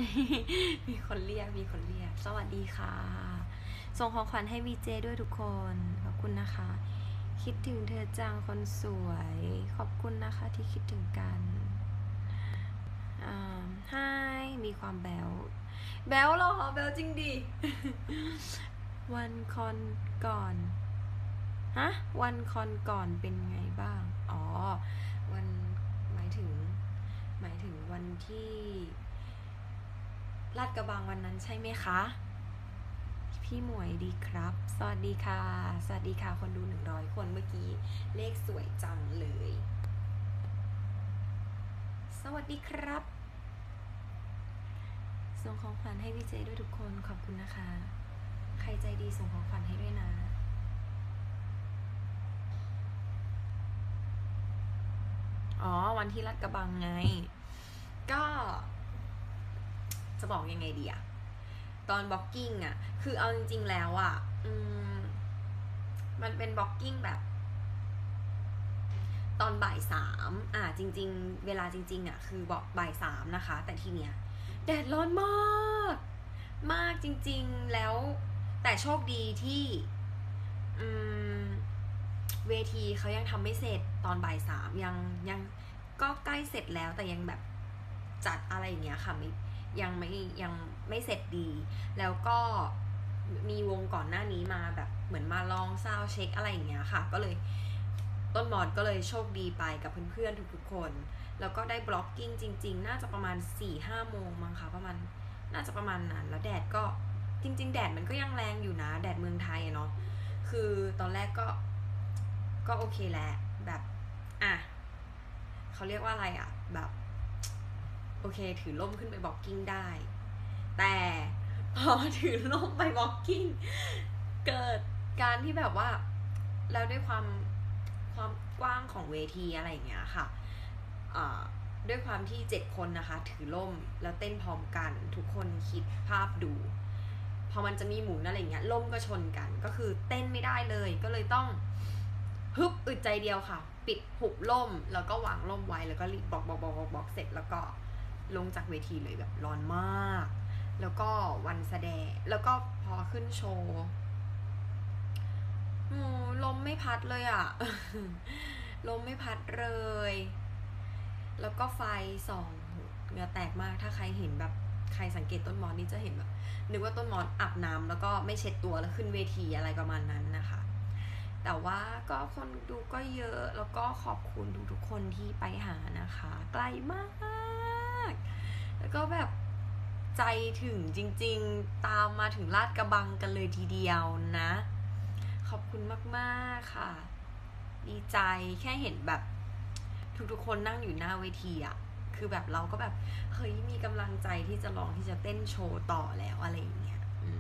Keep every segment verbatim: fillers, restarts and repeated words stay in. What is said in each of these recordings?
มีคนเรียกมีคนเรียกสวัสดีค่ะส่งของขวัญให้วีเจด้วยทุกคนขอบคุณนะคะคิดถึงเธอจังคนสวยขอบคุณนะคะที่คิดถึงกันอ่าไฮมีความแบลแบลหรอแบลจริงดิ วันคอนก่อนฮะวันคอนก่อนเป็นไงบ้างอ๋อวันหมายถึงหมายถึงวันที่ลาดกระบังวันนั้นใช่ไหมคะพี่หมวยดีครับสวัสดีค่ะสวัสดีค่ะคนดูหนึ่งร้อยคนเมื่อกี้เลขสวยจังเลยสวัสดีครับส่งของขวัญให้วีเจด้วยทุกคนขอบคุณนะคะใครใจดีส่งของขวัญให้ด้วยนะอ๋อวันที่ลาดกระบังไงก็จะบอกยังไงดีอะตอนบล็อกกิ้งอะคือเอาจริงๆแล้วอะอืมมันเป็นบล็อกกิ้งแบบตอนบ่ายสามอ่าจริงๆเวลาจริงๆอะคือบอกบ่ายสามนะคะแต่ทีเนี้ยแดดร้อนมากมากจริงๆแล้วแต่โชคดีที่อืมเวทีเขายังทำไม่เสร็จตอนบ่ายสามยังยังก็ใกล้เสร็จแล้วแต่ยังแบบจัดอะไรอย่างเงี้ยค่ะไม่ยังไม่ยังไม่เสร็จดีแล้วก็มีวงก่อนหน้านี้มาแบบเหมือนมาลองซาวเช็คอะไรอย่างเงี้ยค่ะก็เลยต้นมอดก็เลยโชคดีไปกับเพื่อนๆทุกๆคนแล้วก็ได้บล็อกกิ้งจริงๆน่าจะประมาณ สี่ห้า โมงมั้งคะประมาณน่าจะประมาณนั้นแล้วแดดก็จริงๆแดดมันก็ยังแรงอยู่นะแดดเมืองไทยเนาะคือตอนแรกก็ก็โอเคแหละแบบอ่ะเขาเรียกว่าอะไรอ่ะแบบโอเคถือร่มขึ้นไปบล็อกกิ้งได้แต่พอถือร่มไปบล็อกกิ้งเกิดการที่แบบว่าแล้วด้วยความความกว้างของเวทีอะไรอย่างเงี้ยค่ะด้วยความที่เจ็ดคนนะคะถือร่มแล้วเต้นพร้อมกันทุกคนคิดภาพดูพอมันจะมีหมุนอะไรเงี้ยร่มก็ชนกันก็คือเต้นไม่ได้เลยก็เลยต้องฮึบอึดใจเดียวค่ะปิดหุบร่มแล้วก็วางร่มไว้แล้วก็รีบบอกบอกบอกบอกเสร็จแล้วก็ลงจากเวทีเลยแบบร้อนมากแล้วก็วันแสดงแล้วก็พอขึ้นโชว์ลมไม่พัดเลยอ่ะ ลมไม่พัดเลยแล้วก็ไฟส่องเหงื่อแตกมากถ้าใครเห็นแบบใครสังเกตต้นมอสนี่จะเห็นแบบนึกว่าต้นมอสอาบน้ำแล้วก็ไม่เช็ดตัวแล้วขึ้นเวทีอะไรประมาณนั้นนะคะแต่ว่าก็คนดูก็เยอะแล้วก็ขอบคุณทุกๆคนที่ไปหานะคะไกลมากแล้วก็แบบใจถึงจริงๆตามมาถึงลาดกระบังกันเลยทีเดียวนะขอบคุณมากๆค่ะดีใจแค่เห็นแบบทุกๆคนนั่งอยู่หน้าเวทีอะคือแบบเราก็แบบเฮ้ยมีกำลังใจที่จะลองที่จะเต้นโชว์ต่อแล้วอะไรอย่างเงี้ย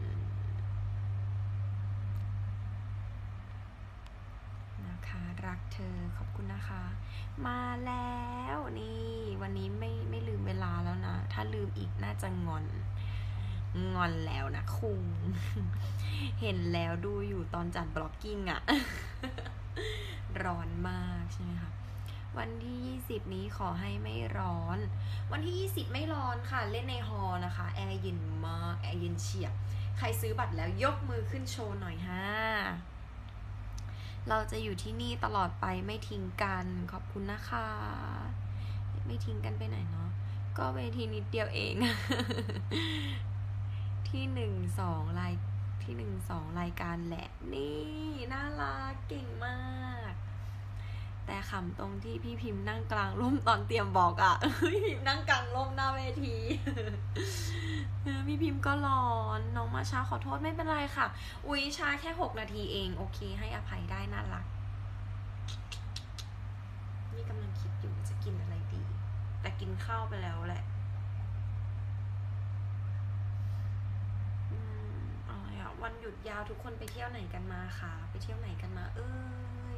นะคะรักเธอขอบคุณนะคะมาแล้วนี่วันนี้ไม่ไม่ลืมเวลาแล้วนะถ้าลืมอีกน่าจะงอนงอนแล้วนะคุงเห็นแล้วดูอยู่ตอนจัดบล็อกกิ้งอะร้อนมากใช่ไหมคะวันที่ยี่สิบนี้ขอให้ไม่ร้อนวันที่ยี่สิบไม่ร้อนค่ะเล่นในฮอลนะคะแอร์เย็นมากแอร์เย็นเฉียบใครซื้อบัตรแล้วยกมือขึ้นโชว์หน่อยฮะเราจะอยู่ที่นี่ตลอดไปไม่ทิ้งกันขอบคุณนะคะไม่ทิ้งกันไปไหนเนาะก็เวทีนิดเดียวเองที่หนึ่งสองรายที่หนึ่งสองรายการแหละนี่น่ารักเก่งมากแต่ขำตรงที่พี่พิมพ์นั่งกลางร่มตอนเตรียมบอกอะพี่พิมพ์นั่งกลางร่มหน้าเวทีพี่พิมพ์ก็ร้อนน้องมาช้าขอโทษไม่เป็นไรค่ะอุ๊ยช้าแค่หกนาทีเองโอเคให้อภัยได้น่ารักนี่กำลังคิดอยู่จะกินอะไรดีแต่กินข้าวไปแล้วแหละอะไรอะวันหยุดยาวทุกคนไปเที่ยวไหนกันมาคะไปเที่ยวไหนกันมาเอ้ย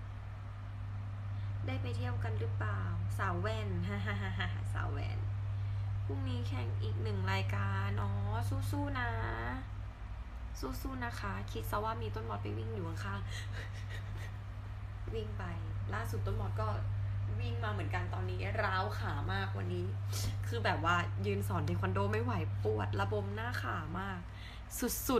ได้ไปเที่ยวกันหรือเปล่าสาวแว่นฮ่าฮ่าฮ่าฮ่าสาวแว่นพรุ่งนี้แข่งอีกหนึ่งรายการอ๋อสู้ๆนะสู้ๆนะคะคิดซะว่ามีต้นมอดไปวิ่งอยู่ข้างๆวิ่งไปล่าสุดต้นมอดก็วิ่งมาเหมือนกันตอนนี้ร้าวขามากวันนี้คือแบบว่ายืนสอนเทควันโดไม่ไหวปวดระบมหน้าขามากสุด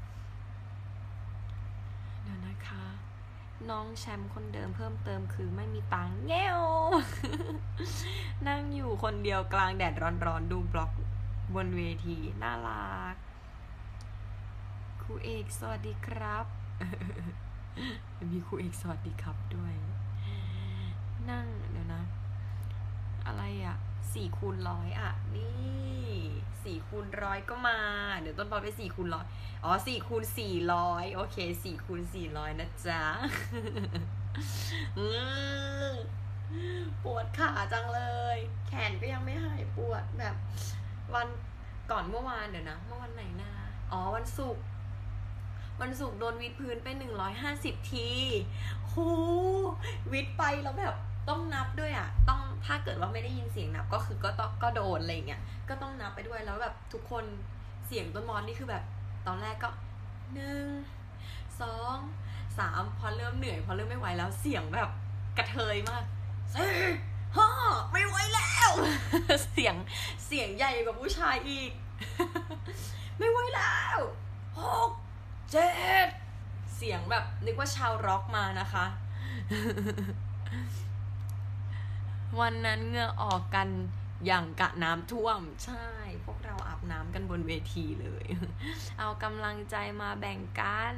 ๆเดี๋ยวนะคะน้องแชมป์คนเดิมเพิ่มเติมคือไม่มีตังค์แง่ว นั่งอยู่คนเดียวกลางแดดร้อนๆดูบล็อกบนเวทีน่ารักครูเอกสวัสดีครับ มีครูเอกสวัสดีครับด้วยนั่งเดี๋ยวนะอะไรอ่ะสี่คูณร้อยอ่ะนี่สี่คูณร้อยก็มาเดี๋ยวต้นบอลไปสี่คูณร้อยอ๋อสี่คูณสี่ร้อยโอเคสี่คูณสี่ร้อยนะจ๊ะ ปวดขาจังเลยแขนก็ยังไม่หายปวดแบบวันก่อนเมื่อวานเดี๋ยวนะเมื่อวันไหนนะอ๋อวันศุกร์วันศุกร์โดนวิดพื้นไปหนึ่งร้อยห้าสิบทีโหวิดไปแล้วแบบต้องนับด้วยอ่ะต้องถ้าเกิดว่าไม่ได้ยินเสียงนับก็คือก็ต้องก็โดนอะไรเงี้ยก็ต้องนับไปด้วยแล้วแบบทุกคนเสียงต้นมอนนี่คือแบบตอนแรกก็หนึ่งสองสามพอเริ่มเหนื่อยพอเริ่มไม่ไหวแล้วเสียงแบบกระเทยมากสี่ห้าไม่ไหวแล้ว เสียงเสียงใหญ่กว่าผู้ชายอีก ไม่ไหวแล้วหกเจ็ดเสียงแบบนึกว่าชาวร็อกมานะคะ วันนั้นเหงื่อออกกันอย่างกะน้ำท่วมใช่พวกเราอาบน้ำกันบนเวทีเลย เอากำลังใจมาแบ่งกัน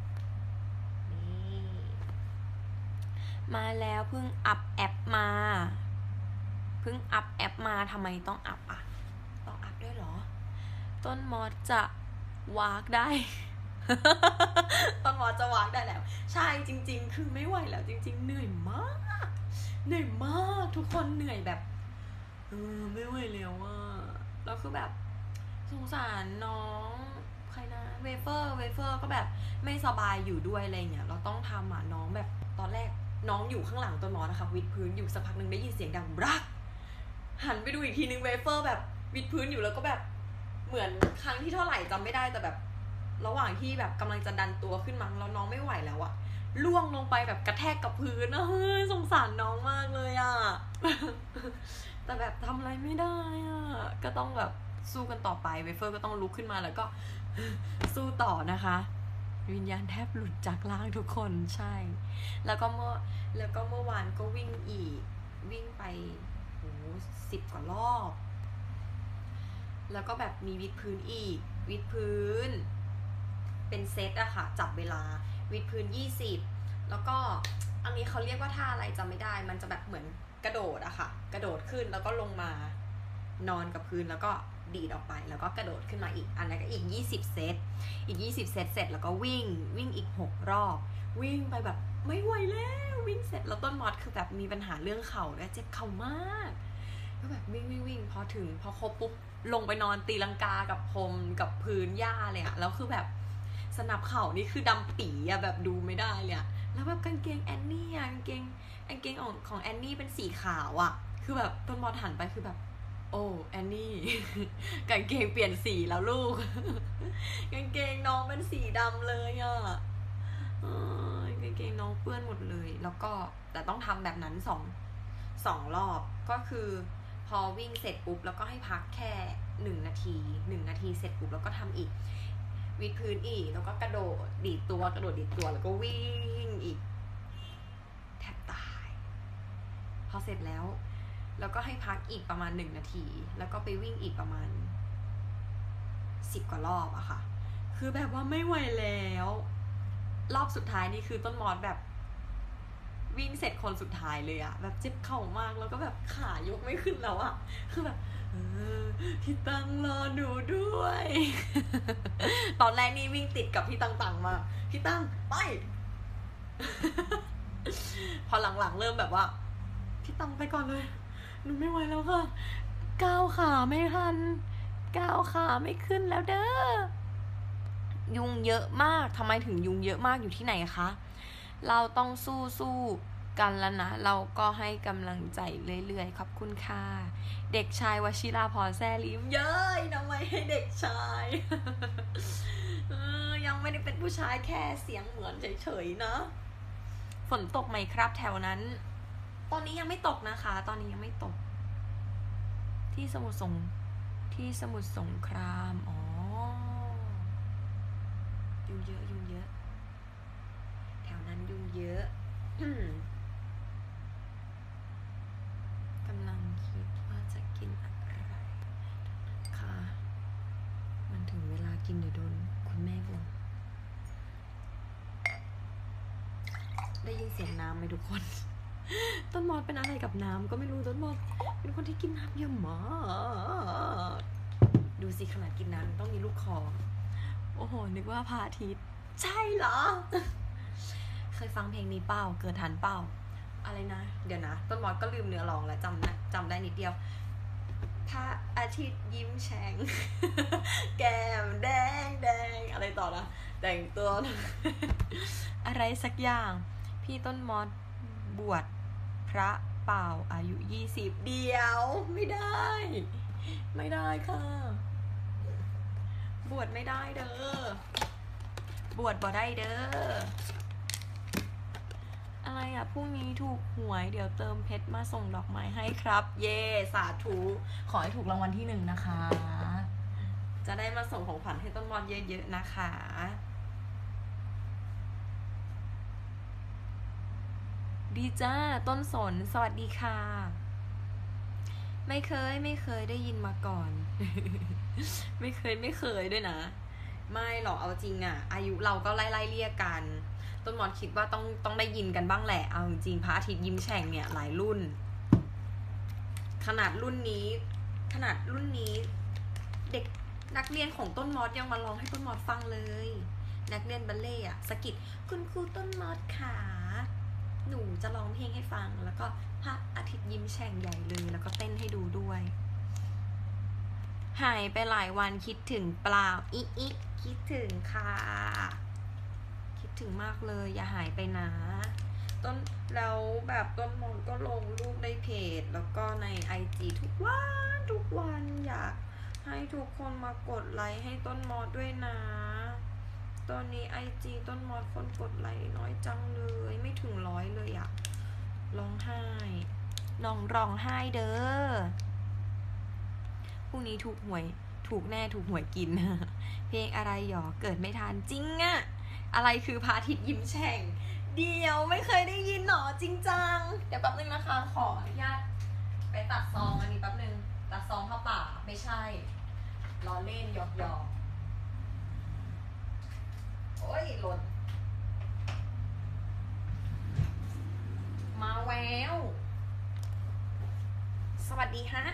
นี่มาแล้วเพิ่งอัพแอปมาเพิ่งอัพแอปมาทำไมต้องอัพอ่ะต้องอัพด้วยเหรอต้นมอสจะวากได้ ต้นมอสจะวากได้แล้วใช่จริงๆคือไม่ไหวแล้วจริงๆเหนื่อยมากเหนื่อยมากทุกคนเหนื่อยแบบเออไม่ไหวแล้วอ่ะแล้วคือแบบสงสารน้องใครนะเวเฟอร์เวเฟอร์ก็แบบไม่สบายอยู่ด้วยอะไรเงี้ยเราต้องทำอ่ะน้องแบบตอนแรกน้องอยู่ข้างหลังต้นมอสนะคะวิดพื้นอยู่สักพักนึงได้ยินเสียงดังรักหันไปดูอีกทีนึงเวเฟอร์แบบวิดพื้นอยู่แล้วก็แบบเหมือนครั้งที่เท่าไหร่จำไม่ได้แต่แบบระหว่างที่แบบกำลังจะดันตัวขึ้นมาแล้วน้องไม่ไหวแล้วอะล่วงลงไปแบบกระแทกกับพื้นเฮ้ยสงสารน้องมากเลยอะแต่แบบทำอะไรไม่ได้อะก็ต้องแบบสู้กันต่อไปเวเฟอร์ก็ต้องลุกขึ้นมาแล้วก็สู้ต่อนะคะวิญญาณแทบหลุดจากร่างทุกคนใช่แล้วก็เมื่อแล้วก็เมื่อวานก็วิ่งอีกวิ่งไปโหสิบกว่ารอบแล้วก็แบบมีวิดพื้นอีกวิดพื้นเป็นเซตอะค่ะจับเวลาวิดพื้นยี่สิบแล้วก็อันนี้เขาเรียกว่าท่าอะไรจำไม่ได้มันจะแบบเหมือนกระโดดอะค่ะกระโดดขึ้นแล้วก็ลงมานอนกับพื้นแล้วก็ดีดออกไปแล้วก็กระโดดขึ้นมาอีกอันนั้นก็อีกยี่สิบเซตอีกยี่สิบเซตเสร็จแล้วก็วิ่งวิ่งอีกหกรอบวิ่งไปแบบไม่ไหวแล้ววิ่งเสร็จแล้วต้นมอสคือแบบมีปัญหาเรื่องเข่าด้วยเจ็บเข่ามากก็แบบวิ่งวิ่งวิ่งพอถึงพอครบปุ๊บลงไปนอนตีลังกากับพรมกับพื้นหญ้าเลยอะแล้วคือแบบสนับเข่านี่คือดำปีอะแบบดูไม่ได้เลยอะแล้วแบบกางเกงแอนนี่อะกางเกงกางเกงของของแอนนี่เป็นสีขาวอะคือแบบต้นมอสหันไปคือแบบโอ้แอนนี่ กางเกงเปลี่ยนสีแล้วลูก กางเกงน้องเป็นสีดำเลยอ่ะกางเกงน้องเปื้อนหมดเลยแล้วก็แต่ต้องทำแบบนั้นสองสองรอบก็คือพอวิ่งเสร็จปุ๊บแล้วก็ให้พักแค่หนึ่งนาทีหนึ่งนาทีเสร็จปุ๊บแล้วก็ทำอีกวิดพื้นอีกแล้วก็กระโดดดีดตัวกระโดดดีดตัวแล้วก็วิ่งอีกแทบตายพอเสร็จแล้วแล้วก็ให้พักอีกประมาณหนึ่งนาทีแล้วก็ไปวิ่งอีกประมาณสิบกว่ารอบอะค่ะคือแบบว่าไม่ไหวแล้วรอบสุดท้ายนี่คือต้นมอสแบบวิ่งเสร็จคนสุดท้ายเลยอะแบบเจ็บเข่ามากแล้วก็แบบขายกไม่ขึ้นแล้วอะคือแบบเออพี่ตังรอหนูด้วย ตอนแรกนี่วิ่งติดกับพี่ตังตังมาพี่ตังไป พอหลังๆเริ่มแบบว่าพี่ตังไปก่อนเลยหนูไม่ไหวแล้วค่ะก้าวขาไม่ทันก้าวขาไม่ขึ้นแล้วเด้อยุงเยอะมากทำไมถึงยุงเยอะมากอยู่ที่ไหนคะเราต้องสู้สู้กันแล้วนะเราก็ให้กำลังใจเรื่อยๆขอบคุณค่ะเด็กชายวชิราพรแซ่ลิมเย้ยทำไมให้เด็กชาย เออยังไม่ได้เป็นผู้ชายแค่เสียงเหมือนเฉยๆนะฝนตกไหมครับแถวนั้นตอนนี้ยังไม่ตกนะคะตอนนี้ยังไม่ตกที่สมุทรสงที่สมุทรสงครามอ๋อยุงเยอะยุงเยอะแถวนั้นยุงเยอะ กำลังคิดว่าจะกินอะไรค่ะมันถึงเวลากินเดี๋ยวโดนคุณแม่บ่นได้ยินเสียงน้ำไหมทุกคน ต้นมอสเป็นอะไรกับน้ำก็ไม่รู้ต้นมอสเป็นคนที่กินน้ำเยอะมากดูสิขนาดกินน้ำต้องมีลูกคอโอ้โหนึกว่าพระอาทิตย์ใช่เหรอ เคยฟังเพลงนี้เปล่าเกิดทันเปล่าอะไรนะเดี๋ยวนะต้นมอสก็ลืมเนื้อร้องแล้วจำนะจำได้นิดเดียวพระอาทิตย์ยิ้มแฉ่ง แก้มแดงแดงอะไรต่อนะแต่งตัว อะไรสักอย่างพี่ต้นมอสบวชพระเปล่าอายุยี่สิบเดียวไม่ได้ไม่ได้ค่ะบวชไม่ได้เด้อบวชบ่ได้เด้ออะไรอ่ะพรุ่งนี้ถูกหวยเดี๋ยวเติมเพชรมาส่งดอกไม้ให้ครับเย่สาธุขอให้ถูกรางวัลที่หนึ่งนะคะจะได้มาส่งของขวัญให้ต้นมอสเยอะๆนะคะดีจ้าต้นสนสวัสดีค่ะไม่เคยไม่เคยได้ยินมาก่อน ไม่เคยไม่เคยด้วยนะไม่หรอกเอาจริงอ่ะอายุเราก็ไล่ๆเรียกกันต้นมอสคิดว่าต้องต้องได้ยินกันบ้างแหละเอาจริงพระอาทิตย์ยิ้มแฉ่งเนี่ยหลายรุ่นขนาดรุ่นนี้ขนาดรุ่นนี้เด็กนักเรียนของต้นมอสยังมาร้องให้ต้นมอสฟังเลยนักเรียนบัลเล่อะสะกิดคุณครูต้นมอสขาหนูจะร้องเพลงให้ฟังแล้วก็พระอาทิตย์ยิ้มแฉ่งใหญ่เลยแล้วก็เต้นให้ดูด้วยหายไปหลายวันคิดถึงเปล่าอิอิคิดถึงค่ะคิดถึงมากเลยอย่าหายไปนะต้นแล้วแบบต้นมนก็ลงรูปในเพจแล้วก็ใน ไอ จี ทุกวันทุกวันอยากให้ทุกคนมากดไลค์ให้ต้นมอสด้วยนะตอนนี้ ไอ จี ต้นมอสคนกดไลค์น้อยจังเลยไม่ถึงร้อยเลยอะร้องไห้น้องร้องไห้เด้อพรุ่งนี้ถูกหวยถูกแน่ถูกหวยกิน เพลงอะไรหรอเกิดไม่ทันจริงอะอะไรคือพระอาทิตย์ยิ้มแฉ่งเดียวไม่เคยได้ยินหรอจริงจังเดี๋ยวแป๊บนึงนะคะขออนุญาตไปตัดซองอันนี้แป๊บนึงตัดซองผ้าป่าไม่ใช่ล้อเล่นหยอกหยอกโอ้ยหล่นมาแววสวัสดีฮะ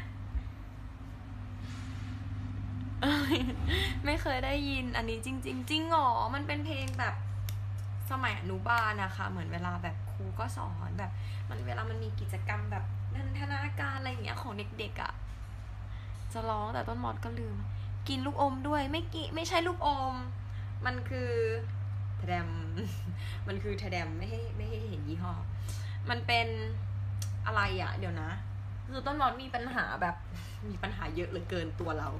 ไม่เคยได้ยินอันนี้จริงๆ จริงหรอมันเป็นเพลงแบบสมัยอนุบาลนะคะเหมือนเวลาแบบครูก็สอนแบบมันเวลามันมีกิจกรรมแบบนันทนาการอะไรอย่างเงี้ยของเด็กๆอ่ะจะร้องแต่ต้นมอสก็ลืมกินลูกอมด้วยไม่กิไม่ใช่ลูกอมมันคือแทมมันคือแทมไม่ให้ไม่ให้เห็นยี่ห้อมันเป็นอะไรอ่ะเดี๋ยวนะคือต้นมอสมีปัญหาแบบมีปัญหาเยอะเหลือเกินตัวเรา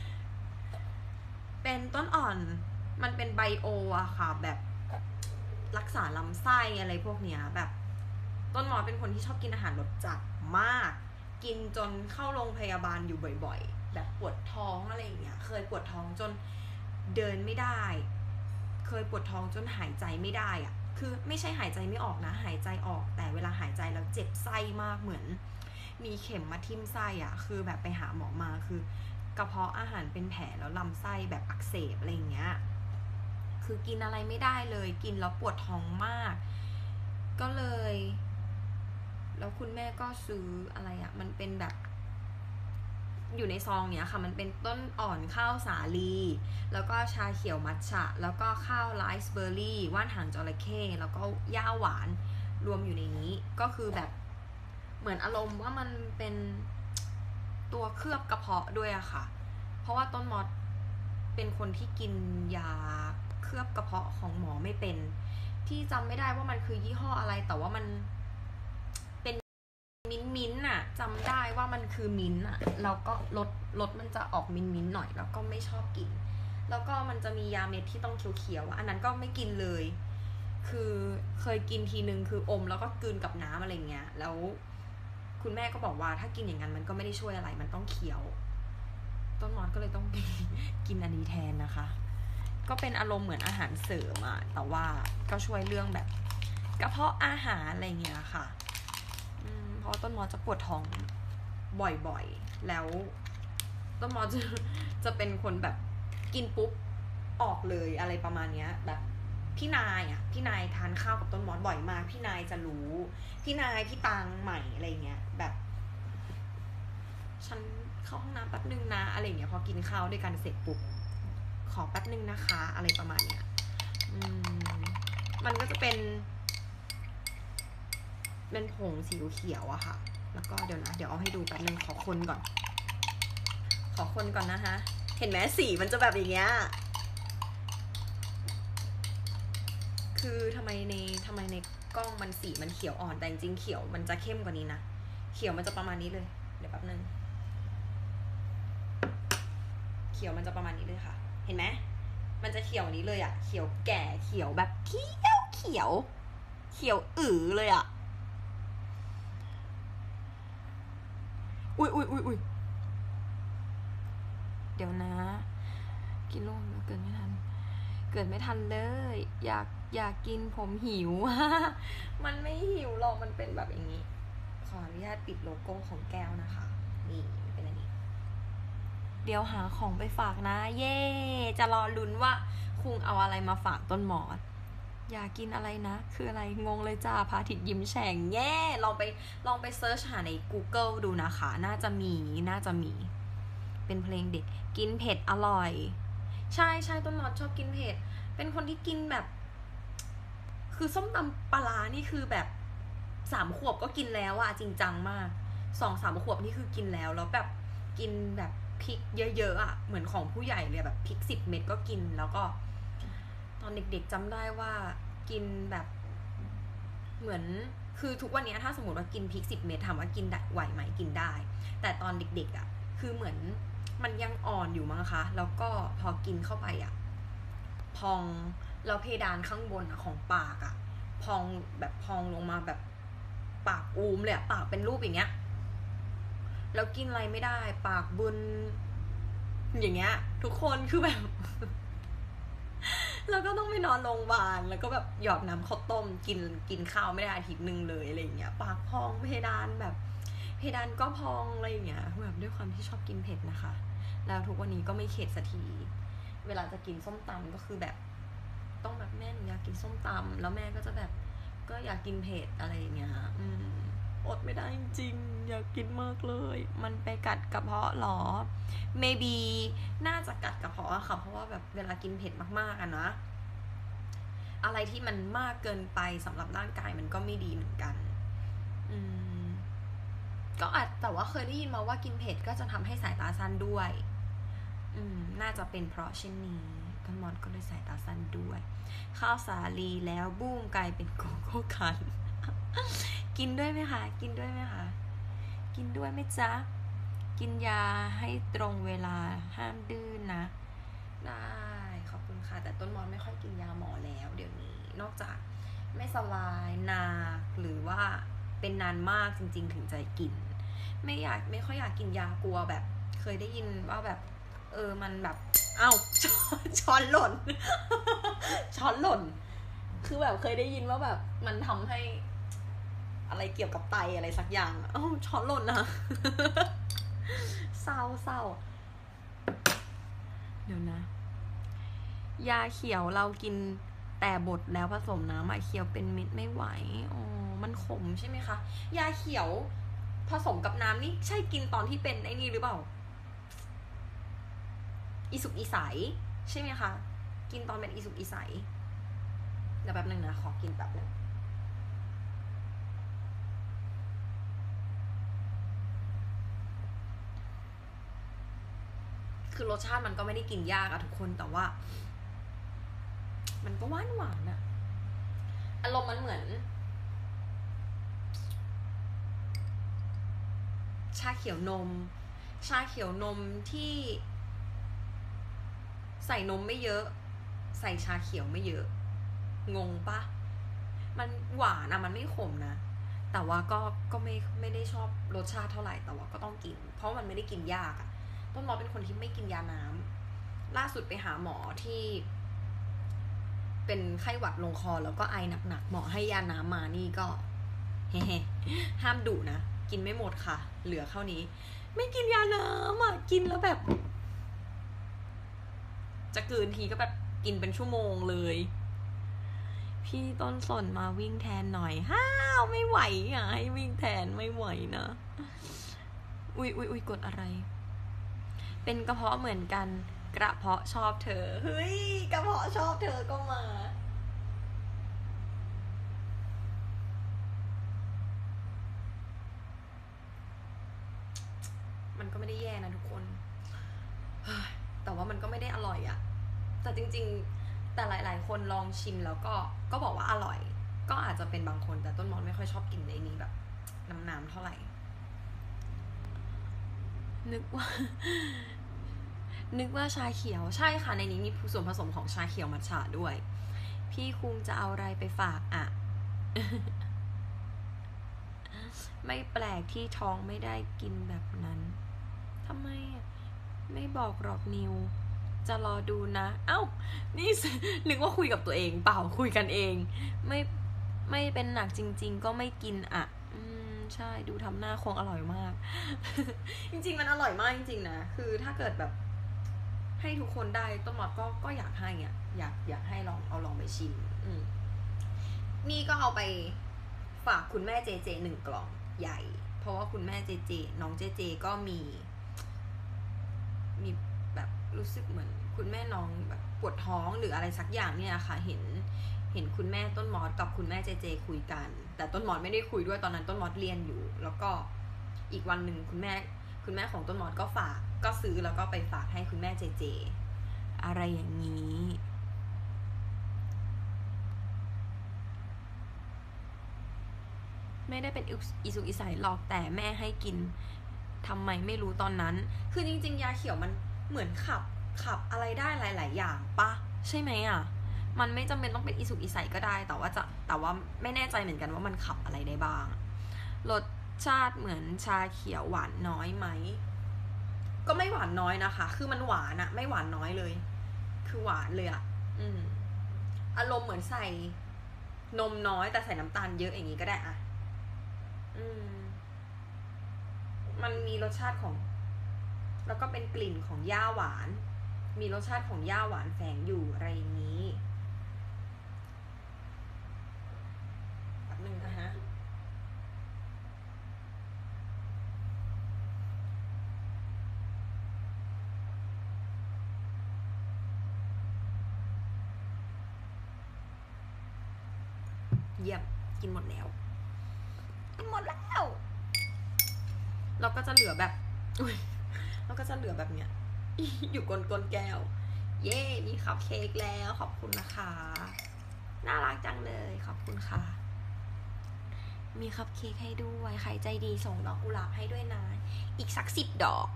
เป็นต้นอ่อนมันเป็นไบโออะค่ะแบบรักษาลำไส้อะไรพวกเนี้ยแบบต้นมอสเป็นคนที่ชอบกินอาหารรสจัดมากกินจนเข้าโรงพยาบาลอยู่บ่อยๆแบบปวดท้องอะไรอย่างเงี้ยเคยปวดท้องจนเดินไม่ได้เคยปวดท้องจนหายใจไม่ได้อะคือไม่ใช่หายใจไม่ออกนะหายใจออกแต่เวลาหายใจแล้วเจ็บไส้มากเหมือนมีเข็มมาทิ่มไส้อะคือแบบไปหาหมอมาคือกระเพาะอาหารเป็นแผลแล้วลำไส้แบบอักเสบอะไรอย่างเงี้ยคือกินอะไรไม่ได้เลยกินแล้วปวดท้องมากก็เลยแล้วคุณแม่ก็ซื้ออะไรอะมันเป็นแบบอยู่ในซองเนี้ยค่ะมันเป็นต้นอ่อนข้าวสาลีแล้วก็ชาเขียวมัทฉะแล้วก็ข้าวไรซ์เบอร์รี่ว่านหางจระเข้แล้วก็ย่าหวานรวมอยู่ในนี้ก็คือแบบเหมือนอารมณ์ว่ามันเป็นตัวเคลือบกระเพาะด้วยอะค่ะเพราะว่าต้นมอสเป็นคนที่กินยาเคลือบกระเพาะของหมอไม่เป็นที่จำไม่ได้ว่ามันคือยี่ห้ออะไรแต่ว่ามันเป็นมิ้นมิ้นอะจำได้ว่ามันคือมิ้นอะแล้วก็รสรสมันจะออกมิ้นมิ้นหน่อยแล้วก็ไม่ชอบกินแล้วก็มันจะมียาเม็ดที่ต้องเขียวๆอันนั้นก็ไม่กินเลยคือเคยกินทีนึงคืออมแล้วก็กลืนกับน้ำอะไรเงี้ยแล้วคุณแม่ก็บอกว่าถ้ากินอย่างนั้นมันก็ไม่ได้ช่วยอะไรมันต้องเคี้ยวต้นมอสก็เลยต้องกินอันนี้แทนนะคะก็เป็นอารมณ์เหมือนอาหารเสริมอะแต่ว่าก็ช่วยเรื่องแบบกระเพาะอาหารอะไรเงี้ยค่ะเพราะต้นมอสจะปวดท้องบ่อยๆแล้วต้นมอสจะจะเป็นคนแบบกินปุ๊บออกเลยอะไรประมาณเนี้ยแบบพี่นายอ่ะพี่นายทานข้าวกับต้นมอสบ่อยมากพี่นายจะรู้พี่นายพี่ตังใหม่อะไรเงี้ยแบบฉันเข้าห้องน้ำแป๊บนึงนะอะไรเงี้ยพอกินข้าวด้วยกันเสร็จปุ๊บขอแป๊บนึงนะคะอะไรประมาณเนี้ยอืมมันก็จะเป็นเป็นผงสีเขียวอะค่ะแล้วก็เดี๋ยวนะเดี๋ยวเอาให้ดูแป๊บนึงขอคนก่อนขอคนก่อนนะคะเห็นไหมสีมันจะแบบอย่างเงี้ยคือทำไมในทำไมในกล้องมันสีมันเขียวอ่อนแต่จริงๆเขียวมันจะเข้มกว่านี้นะเขียวมันจะประมาณนี้เลยเดี๋ยวแป๊บนึงเขียวมันจะประมาณนี้เลยค่ะเห็นไหมมันจะเขียวนี้เลยอะเขียวแก่เขียวแบบเขียวเขียวเขียวอือเลยอะอุ้ยอุ้ยอุ้ยอุ้ยเดี๋ยวนะกินลงเกินไม่ทันเกิดไม่ทันเลยอยากอยากกินผมหิว มันไม่หิวหรอกมันเป็นแบบอย่างนี้ขออนุญาตปิดโลโก้ของแก้วนะคะนี่เป็นอันนี้เดี๋ยวหาของไปฝากนะเย่จะรอลุ้นว่าคุงเอาอะไรมาฝากต้นมอสอยากกินอะไรนะคืออะไรงงเลยจ้าพาทิดยิ้มแฉ่งแย่ลองไปลองไปเซิร์ชหาใน Google ดูนะคะน่าจะมีน่าจะมีเป็นเพลงเด็กกินเผ็ดอร่อยใช่ใช่ต้นมอสชอบกินเผ็ดเป็นคนที่กินแบบคือส้มตำปลาร้านี่คือแบบสามขวบก็กินแล้วอะจริงจังมากสองสามขวบนี่คือกินแล้วแล้วแบบกินแบบพริกเยอะๆอะเหมือนของผู้ใหญ่เลยแบบพริกสิบเม็ดก็กินแล้วก็ตอนเด็กๆจำได้ว่ากินแบบเหมือนคือทุกวันนี้ถ้าสมมติว่ากินพริกสิบเม็ดถามว่ากินได้ไหวไหมกินได้แต่ตอนเด็กๆอะคือเหมือนมันยังอ่อนอยู่มั้งคะแล้วก็พอกินเข้าไปอะพองแล้วเพดานข้างบนอะของปากอะพองแบบพองลงมาแบบปากอูมเลยอะปากเป็นรูปอย่างเงี้ยแล้วกินอะไรไม่ได้ปากบุนอย่างเงี้ยทุกคนคือแบบ แล้วก็ต้องไปนอนโรงพยาบาลแล้วก็แบบหยอดน้ำข้าวต้มกินกินข้าวไม่ได้อาทิตย์นึงเลยอะไรอย่างเงี้ยปากพองเพดานแบบเพดานก็พองอะไรอย่างเงี้ยแบบด้วยความที่ชอบกินเผ็ดนะคะแล้วทุกวันนี้ก็ไม่เข็ดสักทีเวลาจะกินส้มตำก็คือแบบต้องแบบแม่หนูอยากกินส้มตำแล้วแม่ก็จะแบบก็อยากกินเผ็ดอะไรอย่างเงี้ยอืมอดไม่ได้จริงๆอยากกินมากเลยมันไปกัดกระเพาะหรอ maybe น่าจะกัดกระเพาะค่ะเพราะว่าแบบเวลากินเผ็ดมากๆอะนะอะไรที่มันมากเกินไปสำหรับร่างกายมันก็ไม่ดีเหมือนกันอืมก็อาจแต่ว่าเคยได้ยินมาว่ากินเผ็ดก็จะทำให้สายตาสั้นด้วยอืมน่าจะเป็นเพราะเช่นนี้ต้นมอสก็เลยสายตาสั้นด้วยข้าวสาลีแล้วบูมกลายเป็นโกโก้คัน กินด้วยไหมคะกินด้วยไหมคะกินด้วยไหมจ๊ะกินยาให้ตรงเวลาห้ามดื้อนนะได้ขอบคุณค่ะแต่ต้นมอสไม่ค่อยกินยาหมอแล้วเดี๋ยวนี้นอกจากไม่สบายนาหรือว่าเป็นนานมากจริงๆถึงจะกินไม่อยากไม่ค่อยอยากกินยากลัวแบบเคยได้ยินว่าแบบเออมันแบบเอ้าช้อนหล่น ช้อนหล่นคือแบบเคยได้ยินว่าแบบมันทำให้อะไรเกี่ยวกับไตอะไรสักอย่างอ้าวช้อนหล่นนะ เศร้าเศร้าเดี๋ยวนะยาเขียวเรากินแต่บดแล้วผสมน้ำอะเขียวเป็นเม็ดไม่ไหวอ๋อมันขมใช่ไหมคะยาเขียวผสมกับน้ำนี่ใช่กินตอนที่เป็นไอ้นี่หรือเปล่าอีสุกอีใสใช่ไหมคะกินตอนเป็นอีสุกอีใสเดี๋ยวแป๊บนึงนะขอกินแป๊บนึงคือรสชาติมันก็ไม่ได้กินยากอะทุกคนแต่ว่ามันก็หวานหวานอะอารมณ์มันเหมือนชาเขียวนมชาเขียวนมที่ใส่นมไม่เยอะใส่ชาเขียวไม่เยอะงงปะมันหวานอะมันไม่ขมนะแต่ว่าก็ก็ไม่ไม่ได้ชอบรสชาติเท่าไหร่แต่ว่าก็ต้องกินเพราะมันไม่ได้กินยากอะต้นมอเป็นคนที่ไม่กินยาน้ำล่าสุดไปหาหมอที่เป็นไข้หวัดลงคอแล้วก็ไอหนักๆหมอให้ยาน้ำมานี่ก็เฮ้ห้ามดุนะกินไม่หมดค่ะเหลือเท่านี้ไม่กินยาน้ำอ่ะกินแล้วแบบจะกลืนทีก็แบบกินเป็นชั่วโมงเลยพี่ต้นสนมาวิ่งแทนหน่อยห้าวไม่ไหวอ่ะให้วิ่งแทนไม่ไหวนะอุ๊ยอุ๊ยอุ๊ยกดอะไรเป็นกระเพาะเหมือนกันกระเพาะชอบเธอเฮ้ยกระเพาะชอบเธอก็มามันก็ไม่ได้แย่นะทุกคนแต่ว่ามันก็ไม่ได้อร่อยอะแต่จริงๆแต่หลายๆคนลองชิมแล้วก็ก็บอกว่าอร่อยก็อาจจะเป็นบางคนแต่ต้นมอสไม่ค่อยชอบกินในนี้แบบน้ำๆเท่าไหร่นึกว่านึกว่าชาเขียวใช่ค่ะในนี้มีส่วนผสมของชาเขียวมัทฉะด้วยพี่คุงจะเอาอะไรไปฝากอ่ะ ไม่แปลกที่ท้องไม่ได้กินแบบนั้นทำไมไม่บอกหรอกนิวจะรอดูนะเอ้านี่นึกว่าคุยกับตัวเองเปล่าคุยกันเองไม่ไม่เป็นหนักจริงๆก็ไม่กินอ่ะอืมใช่ดูทำหน้าคงอร่อยมาก จริงๆมันอร่อยมากจริงๆนะคือถ้าเกิดแบบให้ทุกคนได้ต้นมอสก็ก็อยากให้อ่ะอยากอยากให้ลองเอาลองไปชิมอืมนี่ก็เอาไปฝากคุณแม่เจเจหนึ่งกล่องใหญ่เพราะว่าคุณแม่เจเจน้องเจเจก็มีมีแบบรู้สึกเหมือนคุณแม่น้องแบบปวดท้องหรืออะไรสักอย่างเนี่ยค่ะเห็นเห็นคุณแม่ต้นมอสกับคุณแม่เจเจคุยกันแต่ต้นมอสไม่ได้คุยด้วยตอนนั้นต้นมอสเรียนอยู่แล้วก็อีกวันหนึ่งคุณแม่คุณแม่ของต้นมอสก็ฝากก็ซื้อแล้วก็ไปฝากให้คุณแม่เจเจอะไรอย่างนี้ไม่ได้เป็นอิสุอิสัยหรอกแต่แม่ให้กินทำไมไม่รู้ตอนนั้นคือจริงๆยาเขียวมันเหมือนขับขับอะไรได้หลายๆอย่างปะใช่ไหมอ่ะมันไม่จำเป็นต้องเป็นอิสุอิสัยก็ได้แต่ว่าจะแต่ว่าไม่แน่ใจเหมือนกันว่ามันขับอะไรได้บ้างรสชาติเหมือนชาเขียวหวานน้อยไหมก็ไม่หวานน้อยนะคะคือมันหวานอะไม่หวานน้อยเลยคือหวานเลยอะอืมอารมณ์เหมือนใส่นมน้อยแต่ใส่น้ำตาลเยอะอย่างนี้ก็ได้อะอืมมันมีรสชาติของแล้วก็เป็นกลิ่นของหญ้าหวานมีรสชาติของหญ้าหวานแฝงอยู่อะไรอย่างนี้แป๊บนึงนะฮะเยี่ยมกินหมดแล้วกินหมดแล้วเราก็จะเหลือแบบอุ้ยเราก็จะเหลือแบบเนี้ยอยู่ก้นก้นแก้วเย่มีคัพเค้กแล้วขอบคุณนะคะน่ารักจังเลยขอบคุณค่ะมีคัพเค้กให้ด้วยใครใจดีส่งดอกกุหลาบให้ด้วยนะอีกสักสิบดอก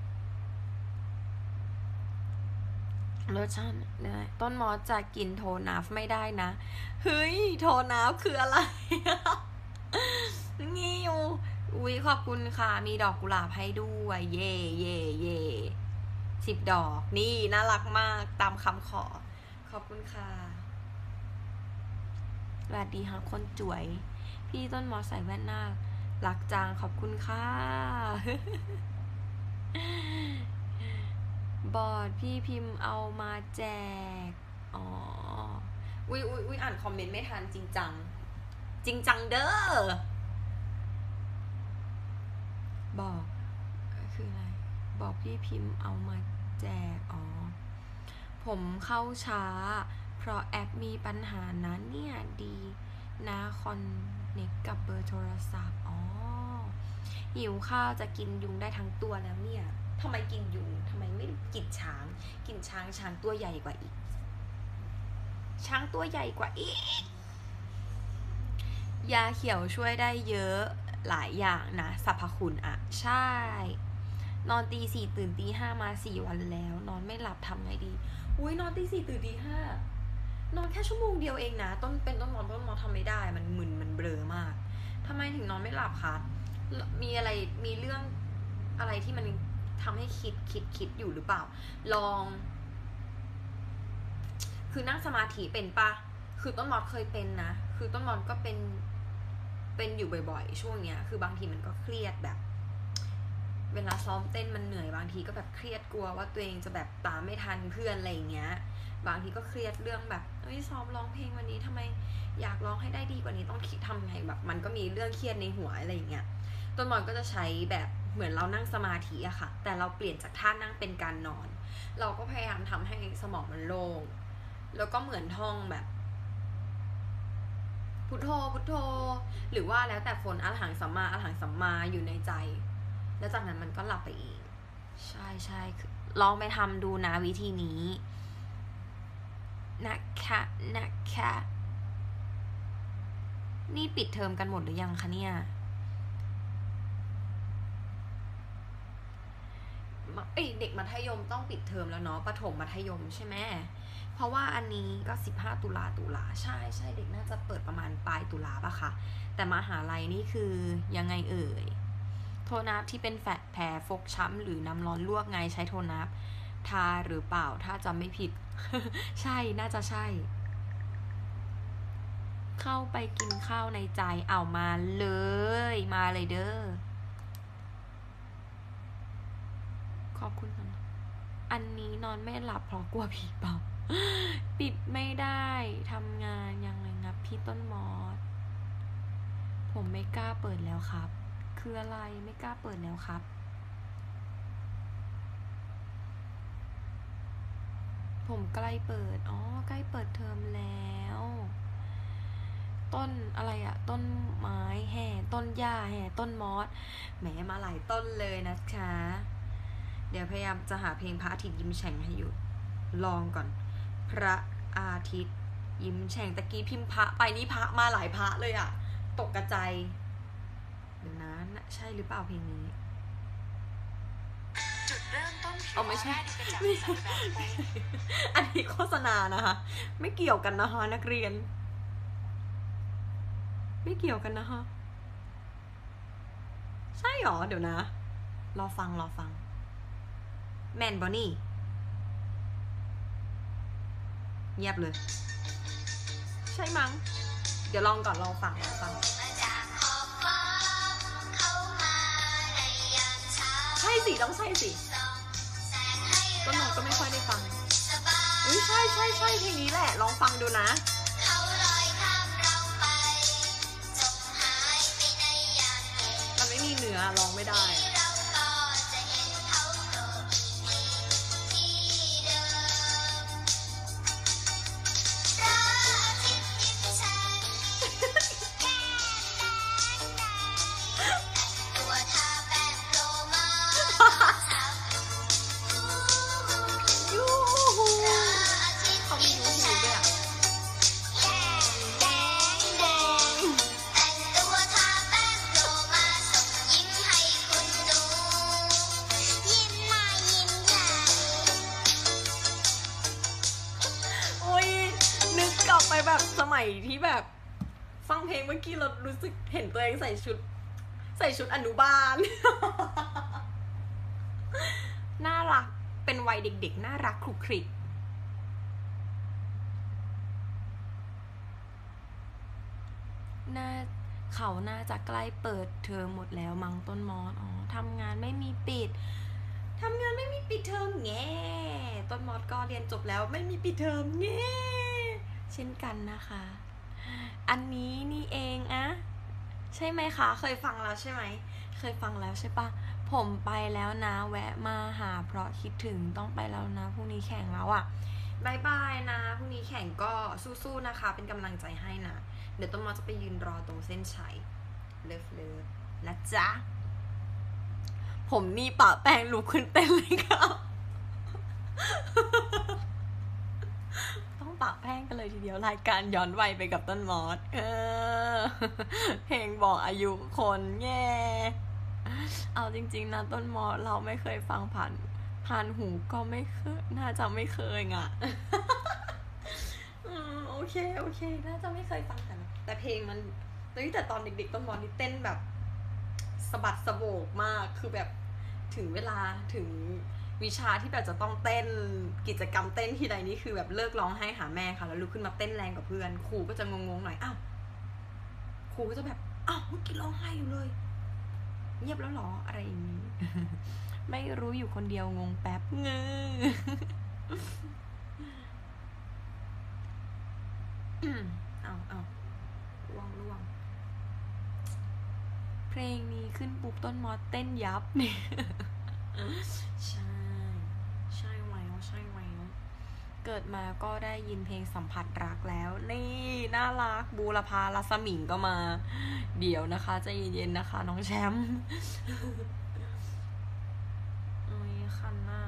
รสชาตินะต้นมอสจะกินโทนาฟไม่ได้นะเฮ้ยโทนาฟคืออะไรงิวอุ้ยขอบคุณค่ะมีดอกกุหลาบให้ด้วยเย่เย่เย่สิบดอกนี่น่ารักมากตามคำขอขอบคุณค่ะสวัสดีค่ะคนจ่วยพี่ต้นมอสใส่แว่นหน้ารักจางขอบคุณค่ะบอดพี่พิมพ์เอามาแจกอ๋ออุ้ยอุ้ยอุ้ยอ่านคอมเมนต์ไม่ทันจริงจังจริงจังเด้อบอกคืออะไรบอกพี่พิมพ์เอามาแจกอ๋อผมเข้าช้าเพราะแอปมีปัญหานะเนี่ยดีนะคอนเน็กกับเบอร์โทรศัพท์อ๋อหิวข้าวจะกินยุงได้ทั้งตัวแล้วเนี่ยทำไมกินยุงทำไมไม่กินช้างกินช้างช้างตัวใหญ่กว่าอีกช้างตัวใหญ่กว่าอีกยาเขียวช่วยได้เยอะหลายอย่างนะสรรพคุณอ่ะใช่นอนตีสี่ตื่นตีห้ามาสี่วันแล้วนอนไม่หลับทำไงดีอุ้ยนอนตีสี่ตื่นตีห้านอนแค่ชั่วโมงเดียวเองนะต้นเป็นต้นมอต้นมอทำไม่ได้มันมึนมันเบลอมากทำไมถึงนอนไม่หลับคะมีอะไรมีเรื่องอะไรที่มันทำให้คิดคิดคิดอยู่หรือเปล่าลองคือนั่งสมาธิเป็นปะคือต้นมอเคยเป็นนะคือต้นมอก็เป็นเป็นอยู่บ่อยๆช่วงเนี้ยคือบางทีมันก็เครียดแบบเวลาซ้อมเต้นมันเหนื่อยบางทีก็แบบเครียดกลัวว่าตัวเองจะแบบตามไม่ทันเพื่อนอะไรอย่างเงี้ยบางทีก็เครียดเรื่องแบบเฮ้ยซ้อมร้องเพลงวันนี้ทำไมอยากร้องให้ได้ดีกว่านี้ต้องคิดทำไงแบบมันก็มีเรื่องเครียดในหัวอะไรอย่างเงี้ยต้นมอนก็จะใช้แบบเหมือนเรานั่งสมาธิอะค่ะแต่เราเปลี่ยนจากท่านั่งเป็นการนอนเราก็พยายามทำให้สมองมันโล่งแล้วก็เหมือนท่องแบบพุทโธพุทโธหรือว่าแล้วแต่ฝนอรหังสัมมาอรหังสัมมาอยู่ในใจแล้วจากนั้นมันก็หลับไปเองใช่ใช่ลองไปทำดูนะวิธีนี้นะคะนะคะนี่ปิดเทอมกันหมดหรือยังคะเนี่ยเอ้ยเด็กมัธยมต้องปิดเทอมแล้วเนาะประถมมัธยมใช่ไหมเพราะว่าอันนี้ก็สิบห้าตุลาตุลาใช่ใช่เด็กน่าจะเปิดประมาณปลายตุลาป่ะคะแต่มหาลัยนี่คือยังไงเอ่ยโทนับที่เป็นแผลฟกช้ำหรือน้ำร้อนลวกไงใช้โทนับทาหรือเปล่าถ้าจำไม่ผิด ใช่น่าจะใช่เข้าไปกินข้าวในใจเอามาเลยมาเลยเด้อขอบคุณค่ะอันนี้นอนไม่หลับเพราะกลัวผีเป่าปิดไม่ได้ทำงานยังไงงับพี่ต้นมอสผมไม่กล้าเปิดแล้วครับคืออะไรไม่กล้าเปิดแล้วครับผมใกล้เปิดอ๋อใกล้เปิดเทอมแล้วต้นอะไรอะต้นไม้แห่ต้นหญ้าแห่ต้นมอสแหมมาหลายต้นเลยนะคะเดี๋ยวพยายามจะหาเพลงพระอาทิตย์ยิ้มแฉ่งให้อยู่ลองก่อนพระอาทิตย์ยิ้มแฉ่งตะกี้พิมพ์พระไปนี่พระมาหลายพระเลยอะตกกระจายเดี๋ยวนะใช่หรือเปล่าเพลงนี้จุดเริ่มต้นเอาไม่ใช่อันนี้โฆษณานะคะไม่เกี่ยวกันนะคะนักเรียนไม่เกี่ยวกันนะคะใช่หรอเดี๋ยวนะรอฟังรอฟังแมนบอนี่เงียบเลยใช่มั้งเดี๋ยวลองก่อนลองฟังลองฟังใช่สิต้องใช่สิต้นน้องก็ไม่ค่อยได้ฟังเฮ้ยใช่ใช่ใช่เพลงนี้แหละลองฟังดูนะมันไม่มีเนื้อร้องไม่ได้ไปแบบสมัยที่แบบฟังเพลงเมื่อกี้เรารู้สึกเห็นตัวเองใส่ชุดใส่ชุดอนุบาล น่ารักเป็นวัยเด็กๆน่ารักคลุกคลิกน่าเขาน่าจะใกล้เปิดเทอมหมดแล้วมั้งต้นมอสอ๋อทำงานไม่มีปิดทำงานไม่มีปิดเทอมแง่ต้นมอสก็เรียนจบแล้วไม่มีปิดเทอมแง่เช่นกันนะคะอันนี้นี่เองอะใช่ไหมคะเคยฟังแล้วใช่ไหมเคยฟังแล้วใช่ปะผมไปแล้วนะแวะมาหาเพราะคิดถึงต้องไปแล้วนะพรุ่งนี้แข่งแล้วอะบายบายนะพรุ่งนี้แข่งก็สู้ๆนะคะเป็นกำลังใจให้นะเดี๋ยวต้นมอจะไปยืนรอตรงเส้นชัยเลิฟเลิฟนะจ๊ะผมนี่ปะแป้งลุกขึ้นเต้นเลยครับต้องปะแป้งกันเลยทีเดียวรายการย้อนวัยไปกับต้นมอสเออเพลงบอกอายุคนแย่เอาจริงๆนะต้นมอสเราไม่เคยฟังผ่านผ่านหูก็ไม่เคยน่าจะไม่เคยอ่ะโอเคโอเคน่าจะไม่เคยฟังแต่แต่เพลงมันตั้งแต่ตอนเด็กๆต้นมอนี่เต้นแบบสะบัดสะโบกมากคือแบบถึงเวลาถึงวิชาที่แบบจะต้องเต้นกิจกรรมเต้นทีใดนี้คือแบบเลิกร้องให้หาแม่ค่ะแล้วลุกขึ้นมาเต้นแรงกับเพื่อนครูก็จะงงๆหน่อยอ้าวครูก็จะแบบอ้าวเมื่อกี้ร้องไห้อยู่เลยเงียบแล้วหรออะไรอย่างนี้ ไม่รู้อยู่คนเดียวงงแป๊บเงอ เอาเอาล่วงล่วงเพลงนี้ขึ้นปุ๊บต้นมอสเต้นยับเนี่ย ใช่ใช่แววใช่แววเกิดมาก็ได้ยินเพลงสัมผัสรักแล้วนี่น่ารักบูรพารัศมิงก็มาเดี๋ยวนะคะใจเย็นๆนะคะน้องแชมป์โอ้ยคันหน้า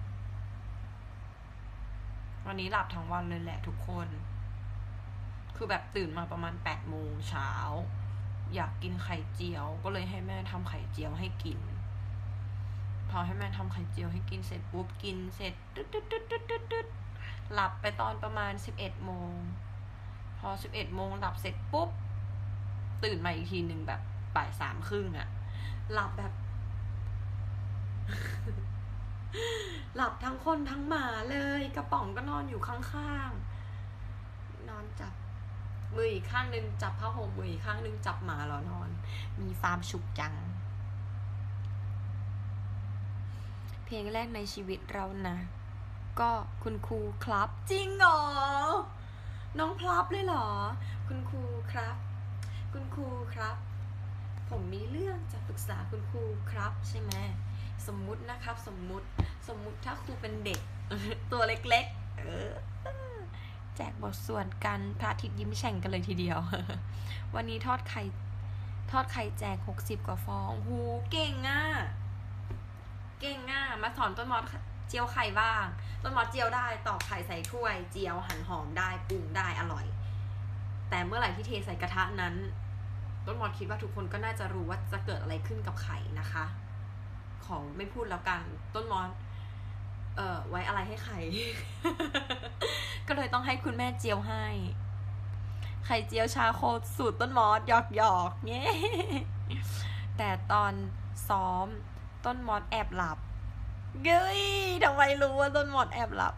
วันนี้หลับทั้งวันเลยแหละทุกคนคือแบบตื่นมาประมาณแปดโมงเช้าอยากกินไข่เจียวก็เลยให้แม่ทำไข่เจียวให้กินพอให้แม่ทำไข่เจียวให้กินเสร็จปุ๊บกินเสร็จตึ๊ดตึ๊ดตึ๊ดตึ๊ดตึ๊ดตึ๊ดหลับไปตอนประมาณสิบเอ็ดโมงพอสิบเอ็ดโมงหลับเสร็จปุ๊บตื่นมาอีกทีหนึ่งแบบบ่ายสามครึ่งอะหลับแบบ หลับทั้งคนทั้งหมาเลยกระป๋องก็นอนอยู่ข้างๆนอนจับมืออีกข้างนึงจับผ้าห่มมืออีกข้างนึงจับหมาแล้วนอนมีความสุขจังเพลงแรกในชีวิตเรานะก็คุณครูครับจริงเหรอน้องพลับเลยเหรอคุณครูครับคุณครูครับผมมีเรื่องจะปรึกษาคุณครูครับใช่ไหมสมมุตินะครับสมมุติสมมุติถ้าครูเป็นเด็ก ตัวเล็กๆเออแจกบทสวดกันพระอาทิตย์ยิ้มแฉ่งกันเลยทีเดียว วันนี้ทอดไข่ทอดไข่แจกหกสิบกว่าฟองหูเก่งอ่ะเก่งอ่ะมาสอนต้นมอสเจียวไข่บ้างต้นมอสเจียวได้ตอกไข่ใส่ถ้วยเจียวหั่นหอมได้ปรุงได้อร่อยแต่เมื่อไหร่ที่เทใส่กระทะนั้นต้นมอสคิดว่าทุกคนก็น่าจะรู้ว่าจะเกิดอะไรขึ้นกับไข่นะคะขอไม่พูดแล้วกันต้นมอสเอ่อไว้อะไรให้ไข่ ก็เลยต้องให้คุณแม่เจียวให้ไข่เจียวชาโคสูตรต้นมอสหยอกหยอกเงี้ย แต่ตอนซ้อมต้นมอสแอบหลับเย้ยทำไมรู้ว่าต้นมอสแอบหลับ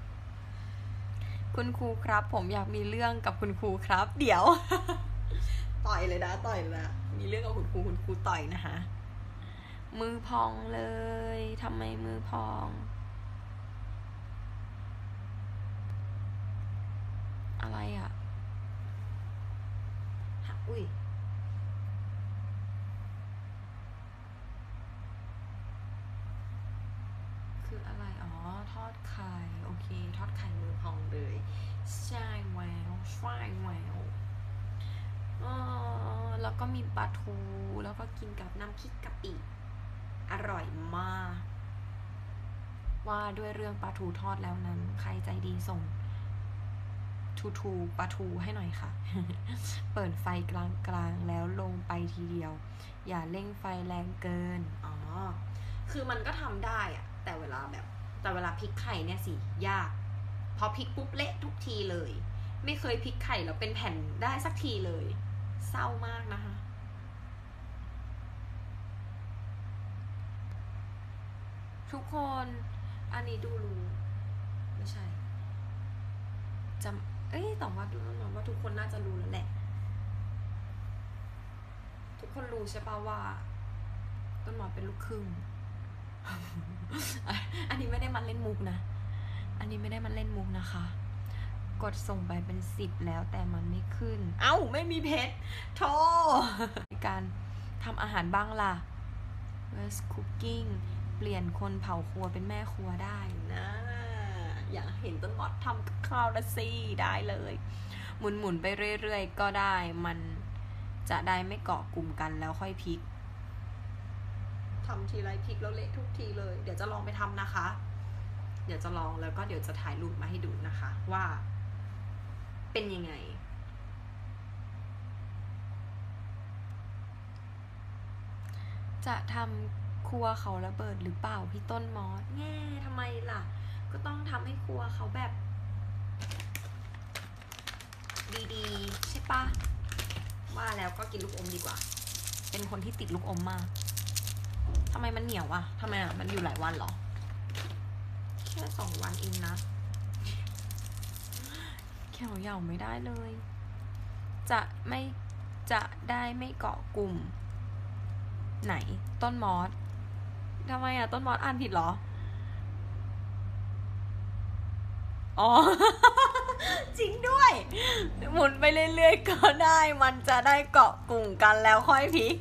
คุณครูครับผมอยากมีเรื่องกับคุณครูครับเดี๋ยว ต่อยเลยนะต่อยเลยนะมีเรื่องกับคุณครูคุณครูต่อยนะคะมือพองเลยทำไมมือพองอะไรอ่ะอุ้ยคืออะไรอ๋อทอดไข่โอเคทอดไข่มือพองเลยใช่แววใช่แววอ๋อแล้วก็มีปลาทูแล้วก็กินกับน้ำพริกกะปิอร่อยมากว่าด้วยเรื่องปลาทูทอดแล้วนั้นใครใจดีส่งทูทูปลาทูให้หน่อยค่ะ เปิดไฟกลางๆแล้วลงไปทีเดียวอย่าเร่งไฟแรงเกินอ๋อคือมันก็ทำได้อะแต่เวลาแบบแต่เวลาพลิกไข่เนี่ยสิยากพอพลิกปุ๊บเละทุกทีเลยไม่เคยพลิกไข่แล้วเป็นแผ่นได้สักทีเลยเศร้ามากนะคะทุกคนอันนี้ดูรู้ไม่ใช่จำเอ้ยแต่ว่าดูน้องว่าทุกคนน่าจะรู้แล้วแหละทุกคนรู้ใช่ป่ะว่าต้นหมอนเป็นลูกครึ่ง อันนี้ไม่ได้มันเล่นมุกนะอันนี้ไม่ได้มันเล่นมุกนะคะกดส่งไปเป็นสิบแล้วแต่มันไม่ขึ้นเอ้าไม่มีเพชรโธ่การทำอาหารบ้างล่ะ West Cooking เปลี่ยนคนเผาครัวเป็นแม่ครัวได้นะอยากเห็นต้นมอสทำกับข้าวละสิได้เลยหมุนๆไปเรื่อยๆก็ได้มันจะได้ไม่เกาะกลุ่มกันแล้วค่อยพลิกทำทีไรพลิกแล้วเละทุกทีเลยเดี๋ยวจะลองไปทำนะคะเดี๋ยวจะลองแล้วก็เดี๋ยวจะถ่ายรูปมาให้ดูนะคะว่าเป็นยังไงจะทำครัวเขาระเบิดหรือเปล่าพี่ต้นมอสแง่ทำไมล่ะก็ต้องทำให้ครัวเขาแบบดีๆใช่ปะว่าแล้วก็กินลูกอมดีกว่าเป็นคนที่ติดลูกอมมากทำไมมันเหนียวอะทำไมอะมันอยู่หลายวันเหรอแค่สองวันเองนะแค่เหยาไม่ได้เลยจะไม่จะได้ไม่เกาะกลุ่มไหนต้นมอสทำไมอะต้นมอสอ่านผิดเหรออ๋อ จริงด้วยหมุนไปเรื่อยๆก็ได้มันจะได้เกาะกลุ่มกันแล้วค่อยพลิก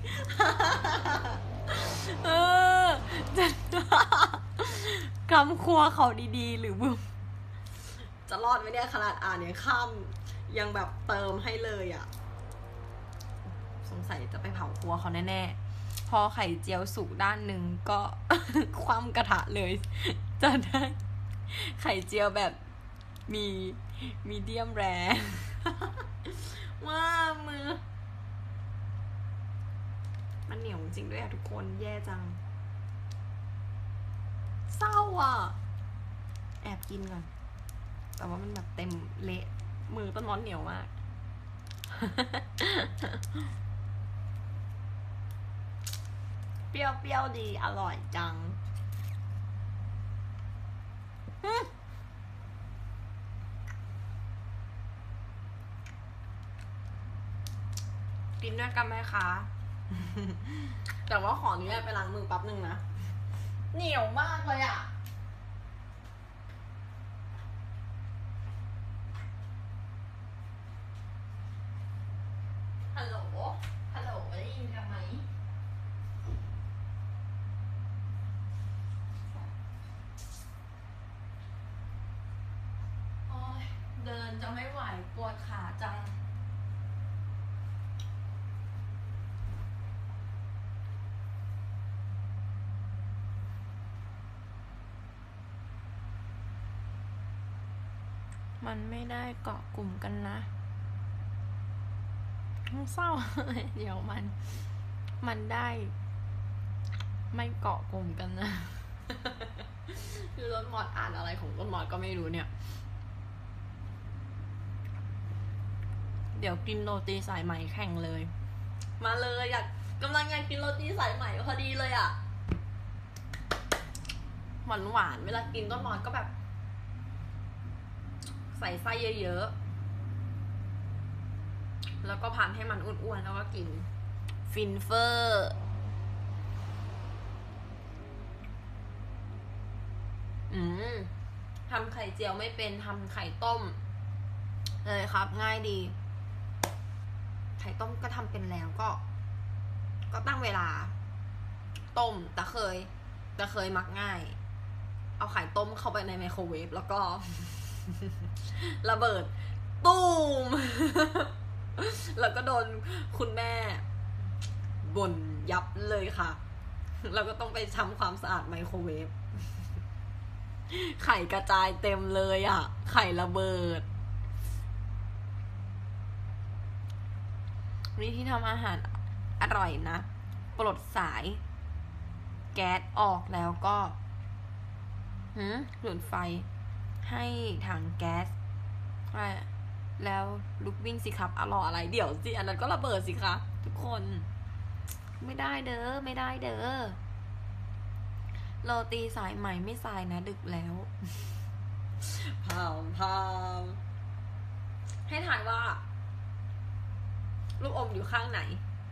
เออจะคำครัวเขาดีๆหรือบึ้มจะรอดไหมเนี่ยขนาดอ่านเนี่ยข้ามยังแบบเติมให้เลยอ่ะสงสัยจะไปเผาครัวเขาแน่ๆพอไข่เจียวสุกด้านหนึ่งก็ คว่ำกระทะเลยจะได้ไข่เจียวแบบมีมีเดียมแรร์ ว่ามือมันเหนียวจริงด้วยอะทุกคนแย่จังเศร้าอ่ะแอบกินก่อนแต่ว่ามันแบบเต็มเละมือต้นมอนเหนียวมาก เปรี้ยวเปรี้ยวดีอร่อยจังกินด้วยกันไหมคะ แต่ว่าขออนุญาตไปล้างมือแป๊บนึงนะเหนียวมากเลยอ่ะฮัลโหลฮัลโหลได้ยินกันไหมโอ๊ยเดินจะไม่ไหวปวดขาจังมันไม่ได้เกาะกลุ่มกันนะเศร้า เดี๋ยวมันมันได้ไม่เกาะกลุ่มกันนะ คือต้นมอดอ่านอะไรของต้นมอดก็ไม่รู้เนี่ยเดี๋ยวกินโรตีสายไหมแข่งเลยมาเลยอยากกำลังอยากกินโรตีสายไหมพอดีเลยอ่ะหวานหวานเวลากินต้นมอดก็แบบใส่ไส้เยอะๆแล้วก็พันให้มันอ้วนๆแล้วก็กินฟินเฟอร์อืมทำไข่เจียวไม่เป็นทำไข่ต้มเลยครับง่ายดีไข่ต้มก็ทำเป็นแล้วก็ก็ตั้งเวลาต้มแต่เคยแต่เคยมักง่ายเอาไข่ต้มเข้าไปในไมโครเวฟแล้วก็ ระเบิดตูม แล้วก็โดนคุณแม่บ่นยับเลยค่ะแล้วก็ต้องไปทำความสะอาดไมโครเวฟไข่กระจายเต็มเลยอ่ะไข่ระเบิดวิธีทำอาหารอร่อยนะปลดสายแก๊สออกแล้วก็หืมหลุดไฟให้ถังแก๊สแล้วลุกวิ่งสิครับอร่อยอะไรเดี๋ยวสิอันนั้นก็ระเบิดสิคะทุกคนไม่ได้เด้อไม่ได้เด้อโรตีสายใหม่ไม่สายนะดึกแล้วพามพามให้ทายว่าลูกอมอยู่ข้างไหน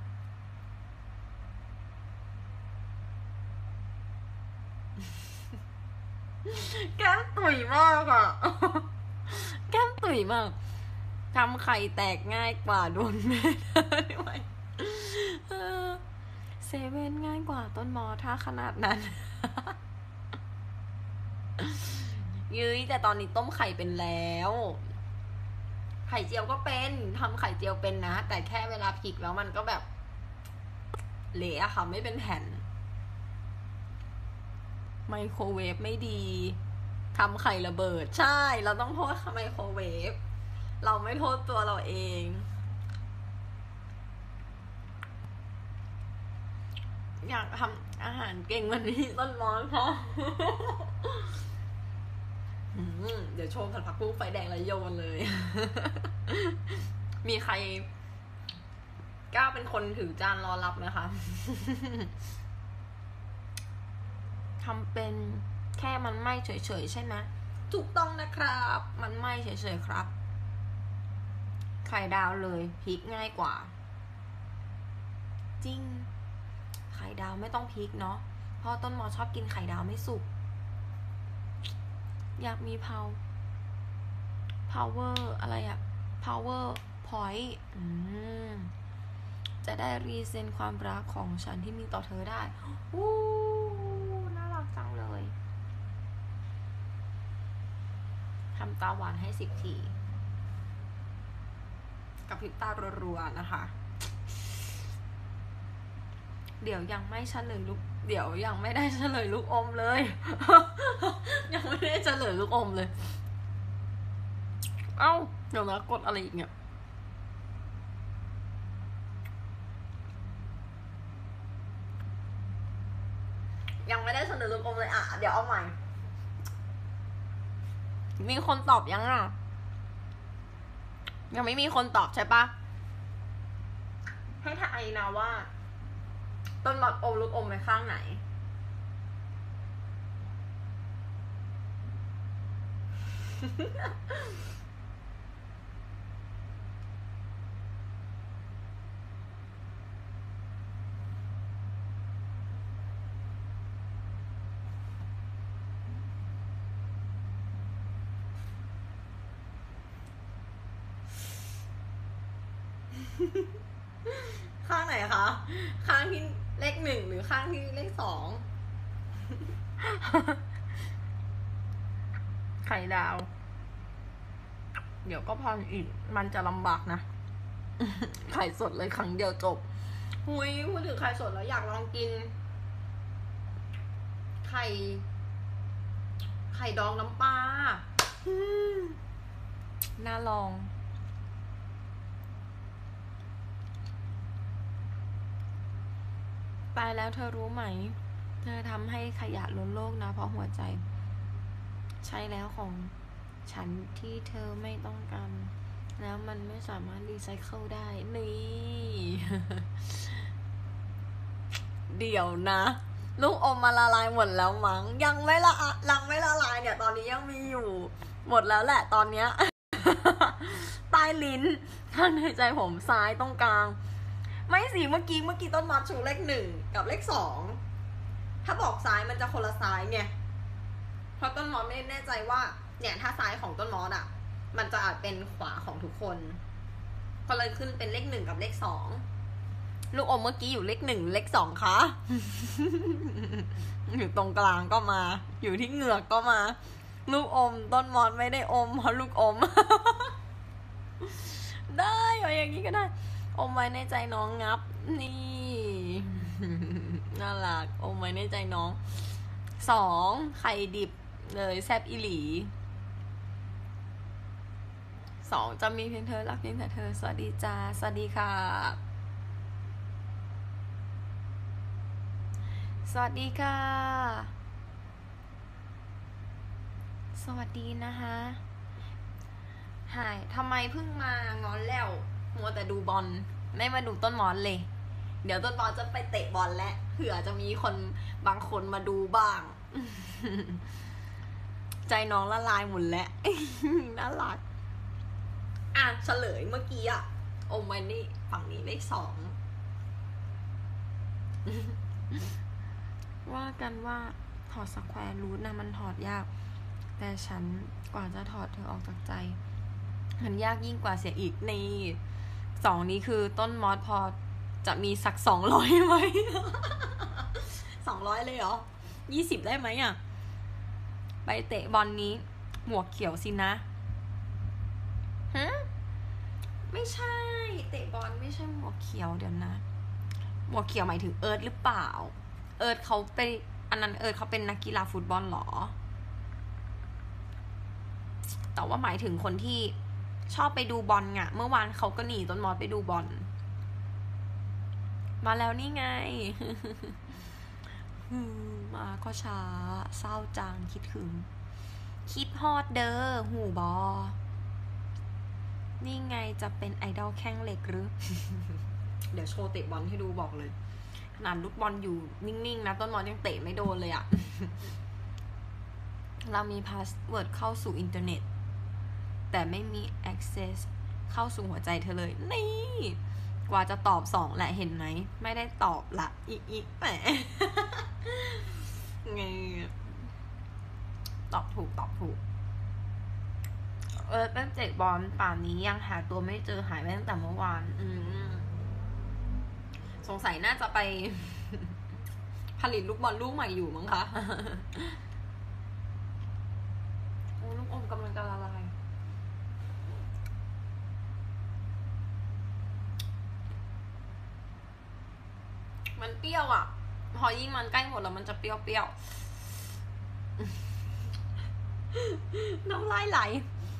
แก้มตุ๋ยมากอ่ะแก้มตุ๋ยมากทำไข่แตกง่ายกว่าโดนแม่ได้ไหมเซเว่นง่ายกว่าต้นมอถ้าขนาดนั้นยื้ยแต่ตอนนี้ต้มไข่เป็นแล้วไข่เจียวก็เป็นทำไข่เจียวเป็นนะแต่แค่เวลาพลิกแล้วมันก็แบบเละอะค่ะไม่เป็นแผ่นไมโครเวฟไม่ดีทำไข่ระเบิดใช่เราต้องโทษไมโครเวฟเราไม่โทษตัวเราเองอยากทำอาหารเก่งวันนี้ต้นมอนค่ะเดี๋ยวโชว์ผัดผักบุ้งไฟแดงแล้วโยนเลย มีใครกล้าเป็นคนถือจานรอรับไหมคะ ทำเป็นแค่มันไหม้เฉยๆใช่ไหมถูกต้องนะครับ มันไหม้เฉยๆครับไข่ดาวเลยพริกง่ายกว่าจริงไข่ดาวไม่ต้องพริกเนาะเพราะต้นหมอชอบกินไข่ดาวไม่สุกอยากมี power power อะไรอะ power point อืมจะได้รีเซนความรักของฉันที่มีต่อเธอได้วู้น่ารักจังเลยทำตาหวานให้สิบทีกับพริบตารัวๆนะคะเดี๋ยวยังไม่เฉลยลูกเดี๋ยวยังไม่ได้เฉลยลูกอมเลย ยังไม่ได้เฉลยลูกอมเลยเอ้าเดี๋ยวนะกดอะไรอีกเนี่ยยังไม่ได้เฉลยลูกอมเลยอ่ะเดี๋ยวเอาใหม่มีคนตอบยังอ่ะยังไม่มีคนตอบใช่ปะให้ทายนะว่าต้นหมอดอมลูกอมไปข้างไหนข้างไหนคะข้างที่เลขหนึ่งหรือข้างที่เลขสองไข่ดาวเดี๋ยวก็พออีกมันจะลำบากนะ ไข่สดเลยครั้งเดียวจบหุยพูดถึงไข่สดแล้วอยากลองกินไข่ไข่ดองน้ำปลาน่าลองตายแล้วเธอรู้ไหมเธอทำให้ขยะล้นโลกนะเพราะหัวใจใช่แล้วของฉันที่เธอไม่ต้องการแล้วมันไม่สามารถรีไซเคิลได้นี่ เดี๋ยวนะลูกอมมาละลายหมดแล้วมั้งยังไม่ละยังไม่ละลายเนี่ยตอนนี้ยังมีอยู่หมดแล้วแหละตอนเนี้ย ใต้ลิ้นข้างในใจผมซ้ายตรงกลางไม่สิเมื่อกี้เมื่อกี้ต้นมอสชูเลขหนึ่งกับเลขสองถ้าบอกซ้ายมันจะคนละซ้ายไงเพราะต้นมอสไม่แน่ใจว่าเนี่ยถ้าซ้ายของต้นมอสอ่ะมันจะอาจเป็นขวาของทุกคนก็เลยขึ้นเป็นเลขหนึ่งกับเลขสองลูกอมเมื่อกี้อยู่เลขหนึ่งเลขสองคะ อยู่ตรงกลางก็มาอยู่ที่เหงือกก็มาลูกอมต้นมอสไม่ได้อมเพราะลูกอม ได้เอาอย่างนี้ก็ได้อมไว้ในใจน้องงับนี่น่ารักอมไว้ในใจน้องสองไข่ดิบเลยแซบอีหลีสองจะมีเพียงเธอรักเพียงแต่เธอสวัสดีจ้าสวัสดีค่ะสวัสดีค่ะสวัสดีนะคะหายทำไมเพิ่งมางอนแล้วมัวแต่ดูบอลไม่มาดูต้นมอสเลยเดี๋ยวต้นมอสจะไปเตะบอลแล้วเผื่อจะมีคนบางคนมาดูบ้าง ใจน้องละลายหมดแล้ว น่ารักอ่ะเฉลยเมื่อกี้อ่ะอมไว้นี่ฝั่งนี้เลขสอง ว่ากันว่าถอดสแควร์รูทนะมันถอดยากแต่ฉันกว่าจะถอดเธอออกจากใจมันยากยิ่งกว่าเสียอีกในสองนี้คือต้นมอสพอจะมีสักสองร้อยไหม สองร้อยเลยเหรอยี่สิบได้ไหมอ่ะไปเตะบอล น, นี้หมวกเขียวสินะฮะไม่ใช่เตะบอลไม่ใช่หมวกเขียวเดี๋ยวนะหมวกเขียวหมายถึงเอิร์ธหรือเปล่าเอิร์ธเขาไปอันนั้นเอิร์ธเขาเป็นนักกีฬาฟุตบอลหรอแต่ว่าหมายถึงคนที่ชอบไปดูบอลไงเมื่อวานเขาก็หนีต้นมอสไปดูบอลมาแล้วนี่ไง มาก็ช้าเศร้าจังคิดถึงคิดฮอดเด้อหูบอนี่ไงจะเป็นไอดอลแข้งเหล็กหรือ เดี๋ยวโชว์เตะบอลให้ดูบอกเลยขนาดลูกบอลอยู่นิ่งๆนะต้นบอลยังเตะไม่โดนเลยอะ เรามีพาสเวิร์ดเข้าสู่อินเทอร์เน็ตแต่ไม่มี access เข้าสู่หัวใจเธอเลยนี่กว่าจะตอบสองแหละเห็นไหมไม่ได้ตอบละอีกอีกแหม ไงตอบถูกตอบถูกเออเป็นเตะบอลป่านนี้ยังหาตัวไม่เจอหายไปตั้งแต่เมื่อวานอืมสงสัยน่าจะไป ผลิตลูกบอลลูกใหม่อยู่มั้งคะโอ้ลูกอมกำลังจะละลายมันเปรี้ยวอ่ะพอยิ่งมันใกล้หมดแล้วมันจะเปรี้ยวเปรี้ยวน้ำลายไหล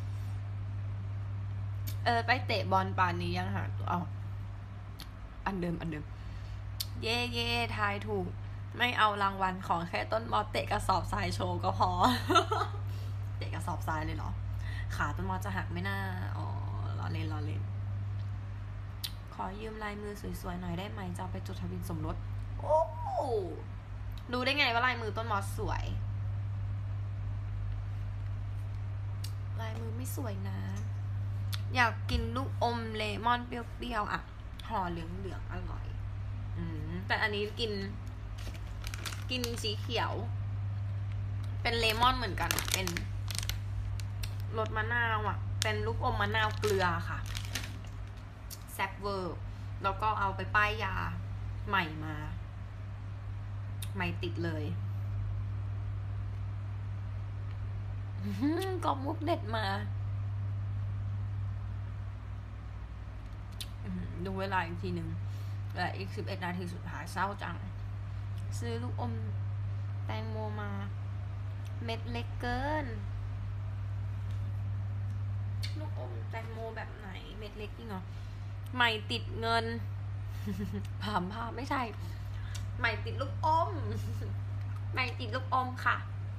เออไปเตะบอลป่านนี้ยังหาตัวเอาอันเดิมอันเดิมเย่เย่ทายถูกไม่เอารางวัลของแค่ต้นมอเตะกระสอบทรายโชว์ก็พอ เตะกระสอบทรายเลยเหรอขาต้นมอจะหักไม่น่าอ๋อล้อเล่นล้อเล่นขอยืมลายมือสวยๆหน่อยได้ไหมจะเอาไปจดทะเบียนสมรสโอ้รู้ได้ไงว่าลายมือต้นมอสวยลายมือไม่สวยนะอยากกินลูกอมเลมอนเปรี้ยวๆอ่ะห่อเหลืองๆอร่อยอืมแต่อันนี้กินกินสีเขียวเป็นเลมอนเหมือนกันเป็นรสมะนาวอ่ะเป็นลูกอมมะนาวเกลือค่ะแซ่บเวอร์แล้วก็เอาไปป้ายยาใหม่มาใหม่ติดเลยกอบมุกเด็ดมาดูเวลาอีกทีหนึ่งและอีกสิบเอ็ดนาทีสุดท้ายเศร้าจังซื้อลูกอมแตงโมมาเม็ดเล็กเกินลูกอมแตงโมแบบไหนเม็ดเล็กจริงเหรอใหม่ติดเงินผ่ามภาพไม่ใช่ใหม่ติดลูกอมใหม่ติดลูกอมค่ะ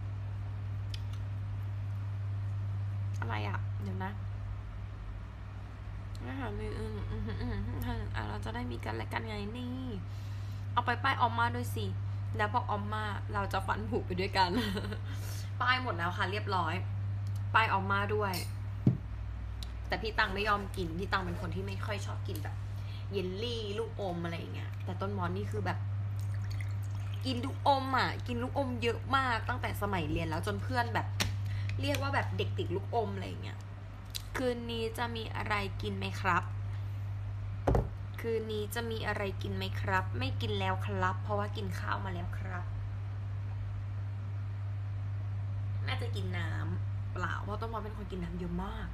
อะไรอ่ะเดี๋ยวนะอาหารมืออืมอืมอืมอ่ะเราจะได้มีกันและกันไงนี่เอาไปป้ายออมมาด้วยสิแล้วบอกออมมาเราจะฟันผุไปด้วยกันป้ายหมดแล้วค่ะเรียบร้อยป้ายออมมาด้วยแต่พี่ตังไม่ยอมกินพี่ตังเป็นคนที่ไม่ค่อยชอบกินแบบเยลลี่ลูกอมอะไรอย่างเงี้ยแต่ต้นมอนนี่คือแบบกินลูกอมอ่ะกินลูกอมเยอะมากตั้งแต่สมัยเรียนแล้วจนเพื่อนแบบเรียกว่าแบบเด็กติดลูกอมอะไรอย่างเงี้ยคืนนี้จะมีอะไรกินไหมครับคืนนี้จะมีอะไรกินไหมครับไม่กินแล้วครับเพราะว่ากินข้าวมาแล้วครับน่าจะกินน้ำเปล่าเพราะต้นมอนเป็นคนกินน้ำเยอะมาก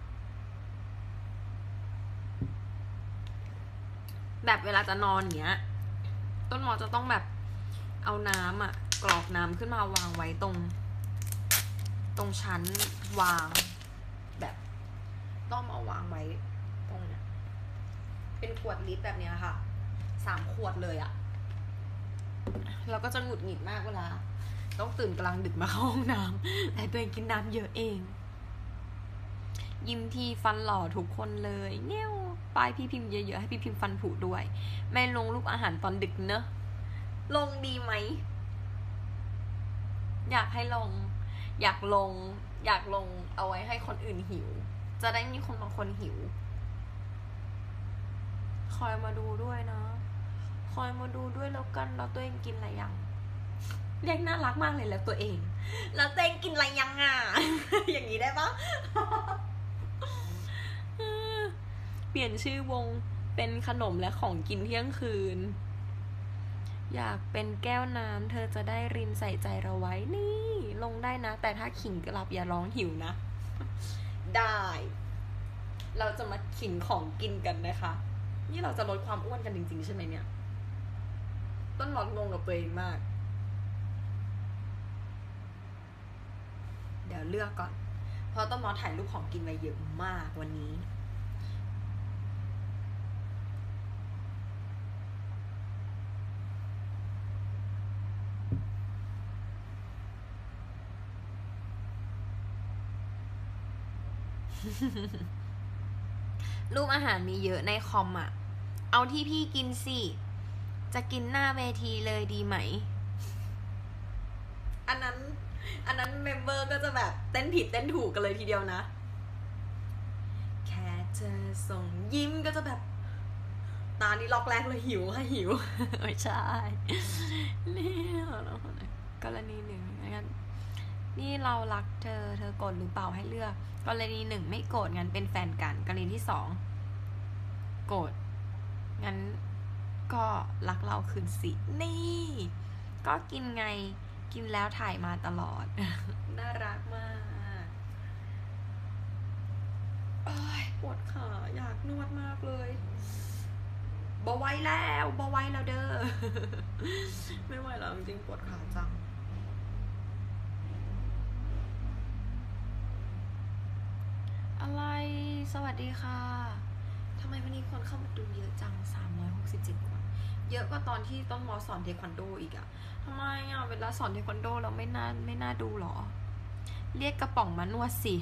แบบเวลาจะนอนอย่างเงี้ยต้นมอจะต้องแบบเอาน้ำอ่ะกรอกน้ำขึ้นมาวางไว้ตรงตรงชั้นวางแบบต้องมาวางไว้ตรงเนี้ยเป็นขวดลิตรแบบเนี้ยค่ะสามขวดเลยอ่ะเราก็จะหงุดหงิดมากเวลาต้องตื่นกลางดึกมาเข้าห้องน้ำแต่ตัวเองกินน้ำเยอะเองยิ้มทีฟันหล่อทุกคนเลยเงี้ยวป้ายพี่พิมพ์เยอะๆให้พี่พิมพ์ฟันผุด้วยแม่ลงรูปอาหารตอนดึกเนอะลงดีไหมอยากให้ลงอยากลงอยากลงเอาไว้ให้คนอื่นหิวจะได้มีคนบางคนหิวคอยมาดูด้วยนะคอยมาดูด้วยแล้วกันแล้วตัวเองกินอะไรยังเรียกน่ารักมากเลยแล้วตัวเองแล้วตัวเองกินอะไรยังอ่ะ อย่างนี้ได้ปะ เปลี่ยนชื่อวงเป็นขนมและของกินเที่ยงคืนอยากเป็นแก้วน้ำเธอจะได้ริมใส่ใจเราไว้นี่ลงได้นะแต่ถ้าขิงกลับอย่าร้องหิวนะได้เราจะมาขิงของกินกันนะคะนี่เราจะลดความอ้วนกันจริงๆใช่ไหมเนี่ยต้นหมอนงงกับตัวเองมากเดี๋ยวเลือกก่อนเพราะต้นหมอนถ่ายรูปของกินไว้เยอะมากวันนี้รูปอาหารมีเยอะในคอมอ่ะเอาที่พี่กินสิจะกินหน้าเวทีเลยดีไหมอันนั้นอันนั้นเมมเบอร์ก็จะแบบเต้นผิดเต้นถูกกันเลยทีเดียวนะแค่เธอส่งยิ้มก็จะแบบตานี่ล็อกแรกเลยหิวค่ะหิวไม่ใช่นี่กรณีหนึ่งงั้นนี่เรารักเธอเธอโกรธหรือเปล่าให้เลือกกรณีหนึ่งไม่โกรธงั้นเป็นแฟนกันกรณีที่สองโกรธงั้นก็รักเราคืนสินี่ก็กินไงกินแล้วถ่ายมาตลอด น่ารักมากโอ้ยปวดขาอยากนวดมากเลยบไหวแล้วบไหวแล้วเด้อ ไม่ไหวแล้วจริงๆปวดขาจังอะไรสวัสดีค่ะทำไมวันนี้คนเข้ามาดูเยอะจังสามร้อยหกสิบเจ็ดคนเยอะกว่าตอนที่ต้นมอสอนเทควันโดอีกอะทำไมอะเวลาสอนเทควันโดเราไม่น่าไม่น่าดูหรอเรียกกระป๋องมานวดสิ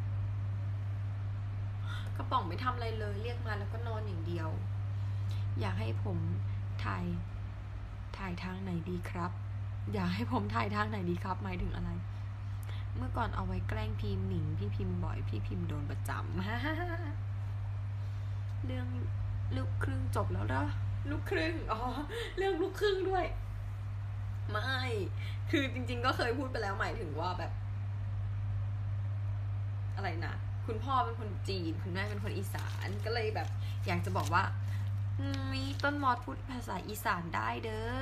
กระป๋องไม่ทำอะไรเลยเรียกมาแล้วก็นอนอย่างเดียวอยากให้ผมถ่ายถ่ายทางไหนดีครับอยากให้ผมถ่ายทางไหนดีครับหมายถึงอะไรเมื่อก่อนเอาไว้แกล้งพิมพ์หนิงพี่พิมพ์บ่อยพี่พิมพ์โดนประจำ เรื่องลูกครึ่งจบแล้วเหรอลูกครึ่งอ๋อเรื่องลูกครึ่งด้วยไม่คือจริงๆก็เคยพูดไปแล้วหมายถึงว่าแบบอะไรนะคุณพ่อเป็นคนจีนคุณแม่เป็นคนอีสานก็เลยแบบอยากจะบอกว่ามีต้นมอสพูดภาษาอีสานได้เด้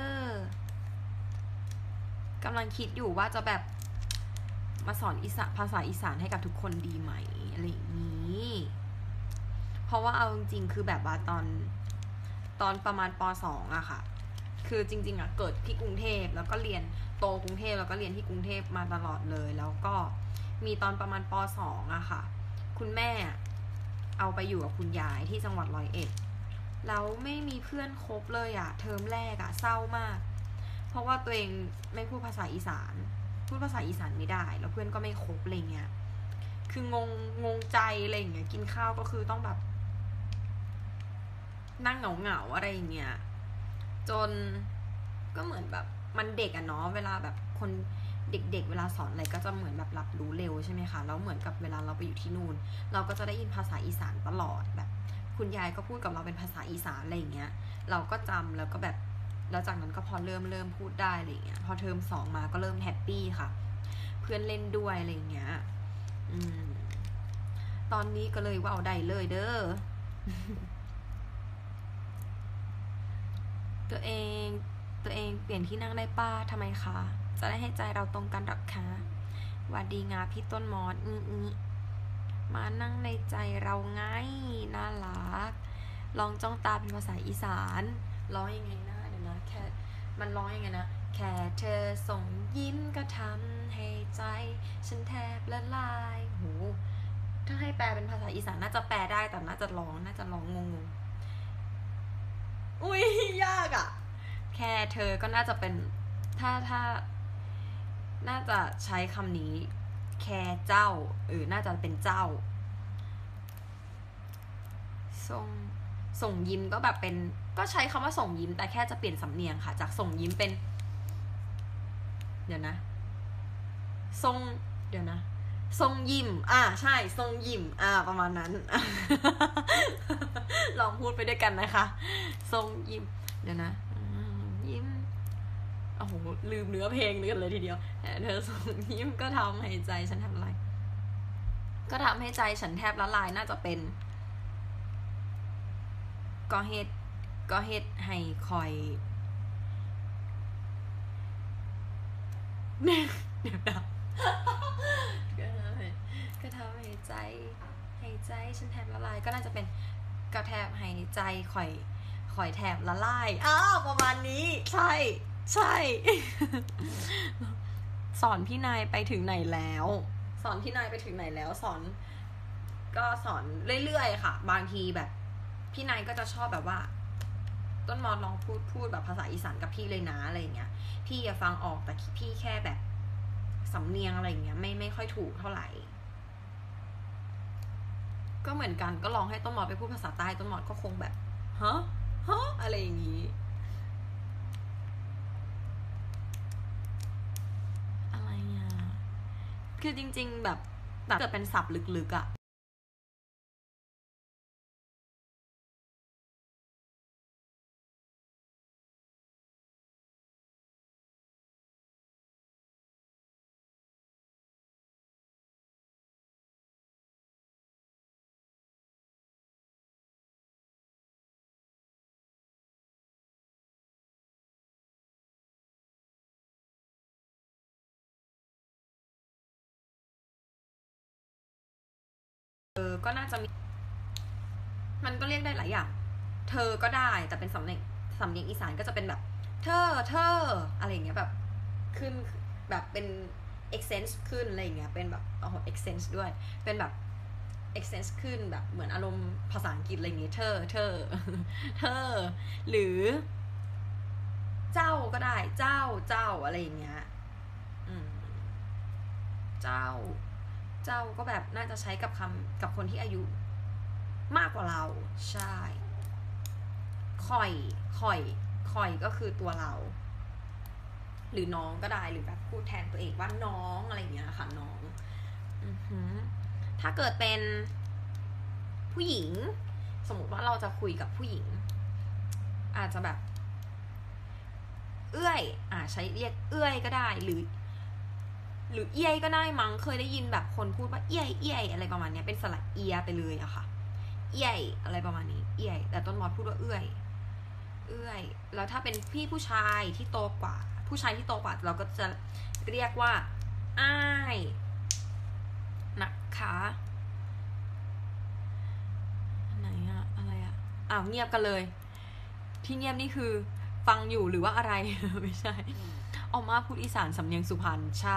อกำลังคิดอยู่ว่าจะแบบมาสอนอีสานภาษาอีสานให้กับทุกคนดีไหมอะไรอย่างนี้เพราะว่าเอาจริงๆคือแบบว่าตอนตอนประมาณป.สอง อะค่ะคือจริงๆอะเกิดที่กรุงเทพแล้วก็เรียนโตกรุงเทพแล้วก็เรียนที่กรุงเทพมาตลอดเลยแล้วก็มีตอนประมาณป.สอง อะค่ะคุณแม่เอาไปอยู่กับคุณยายที่จังหวัดร้อยเอ็ดแล้วไม่มีเพื่อนคบเลยอะเทอมแรกอะเศร้ามากเพราะว่าตัวเองไม่พูดภาษาอีสานพูดภาษาอีสานไม่ได้แล้วเพื่อนก็ไม่คบอะไรเงี้ยคืองงงงใจอะไรอย่างเงี้ยกินข้าวก็คือต้องแบบนั่งเหงาเหงาอะไรอย่างเงี้ยจนก็เหมือนแบบมันเด็กอะเนาะเวลาแบบคนเด็กๆ เ, เวลาสอนอะไรก็จะเหมือนแบบรับรู้เร็วใช่ไหมคะแล้วเหมือนกับเวลาเราไปอยู่ที่นู่นเราก็จะได้ยินภาษาอีสานตลอดแบบคุณยายก็พูดกับเราเป็นภาษาอีสานอะไรอย่างเงี้ยเราก็จำแล้วก็แบบแล้วจากนั้นก็พอเริ่มเริ่มพูดได้อะไรอย่างเงี้ยพอเทอมสองมาก็เริ่มแฮปปี้ค่ะเพื่อนเล่นด้วยอะไรอย่างเงี้ยอืมตอนนี้ก็เลยว่าเอาได้เลยเด้อ ตัวเองตัวเองเปลี่ยนที่นั่งได้ป้าทำไมคะจะได้ให้ใจเราตรงกันหรอคะวัดดีงาพี่ต้นมอสอืออือมานั่งในใจเราไงน่ารักลองจ้องตาเป็นภาษาอีสานร้องยังไงนะเดี๋ยวนะแค่มันร้องยังไงนะแค่เธอส่งยิ้มก็ทำให้ใจฉันแทบละลายโหถ้าให้แปลเป็นภาษาอีสานน่าจะแปลได้แต่น่าจะร้องน่าจะร้องงงๆอุ้ยยากอ่ะแค่เธอก็น่าจะเป็นถ้าถ้าน่าจะใช้คำนี้แค่เจ้าเออน่าจะเป็นเจ้าส่งส่งยิ้มก็แบบเป็นก็ใช้คำว่าส่งยิ้มแต่แค่จะเปลี่ยนสำเนียงค่ะจากส่งยิ้มเป็นเดี๋ยวนะทรงเดี๋ยวนะทรงยิ้มอ่าใช่ทรงยิ้มอ่าประมาณนั้น ลองพูดไปด้วยกันนะคะทรงยิ้มเดี๋ยวนะยิ้มโอ้โหลืมเนื้อเพลงเลยกันเลยทีเดียวเธอส่งยิ้มก็ทำให้ใจฉันแทบละลายก็ทำให้ใจฉันแทบละลายน่าจะเป็นก็เฮ็ดก็เฮ็ดให้คอยเดี๋ยวนะก็ทำให้ใจให้ใจฉันแทบละลายก็น่าจะเป็นก็แทบให้ใจคอยคอยแทบละลายอ้าวประมาณนี้ใช่ใช่ สอนพี่นายไปถึงไหนแล้วสอนพี่นายไปถึงไหนแล้วสอนก็สอนเรื่อยๆค่ะบางทีแบบพี่นายก็จะชอบแบบว่าต้นมอสลองพูดพูดแบบภาษาอีสานกับพี่เลยนะอะไรเงี้ยพี่อย่าฟังออกแต่พี่แค่แบบสำเนียงอะไรเงี้ยไม่ไม่ค่อยถูกเท่าไหร่ก็เหมือนกันก็ลองให้ต้นมอสไปพูดภาษาใต้ต้นมอสก็คงแบบฮะฮะอะไรอย่างนี้อะไรอ่ะคือจริงๆแบบแบบเกิดเป็นศัพท์ลึกๆอ่ะเออก็น่าจะมีมันก็เรียกได้หลายอย่างเธอก็ได้แต่เป็นสำเนียงสำเนียงอีสานก็จะเป็นแบบเธอเธออะไรอย่างเงี้ยแบบขึ้นแบบเป็น accent ขึ้นอะไรอย่างเงี้ยเป็นแบบโอ้โห accent ด้วยเป็นแบบ accent ขึ้นแบบเหมือนอารมณ์ภาษาอังกฤษอะไรอย่างเงี้ยเธอเธอเธอหรือเจ้าก็ได้เจ้าเจ้าอะไรอย่างเงี้ยอืมเจ้าเจ้าก็แบบน่าจะใช้กับคำกับคนที่อายุมากกว่าเราใช่ข่อยข่อยข่อยก็คือตัวเราหรือน้องก็ได้หรือแบบพูดแทนตัวเองว่าน้องอะไรอย่างเงี้ยค่ะน้องอือหือถ้าเกิดเป็นผู้หญิงสมมติว่าเราจะคุยกับผู้หญิงอาจจะแบบเอื้อยอ่าใช้เรียกเอื้อยก็ได้หรือหรือเอี้ยก็ได้มั้งเคยได้ยินแบบคนพูดว่าเอี้ยเอี้ยอะไรประมาณนี้เป็นสระเอียไปเลยอะค่ะเอี้ยอะไรประมาณนี้เอี้ยแต่ต้นมอสพูดว่าเอื้อยเอื้อยแล้วถ้าเป็นพี่ผู้ชายที่โตกว่าผู้ชายที่โตกว่าเราก็จะเรียกว่าอ้ายนะคะไหนอะอะไรอะอ้าวเงียบกันเลยที่เงียบนี่คือฟังอยู่หรือว่าอะไร ไม่ใช่ออกมาพูดอีสานสำเนียงสุพรรณใช่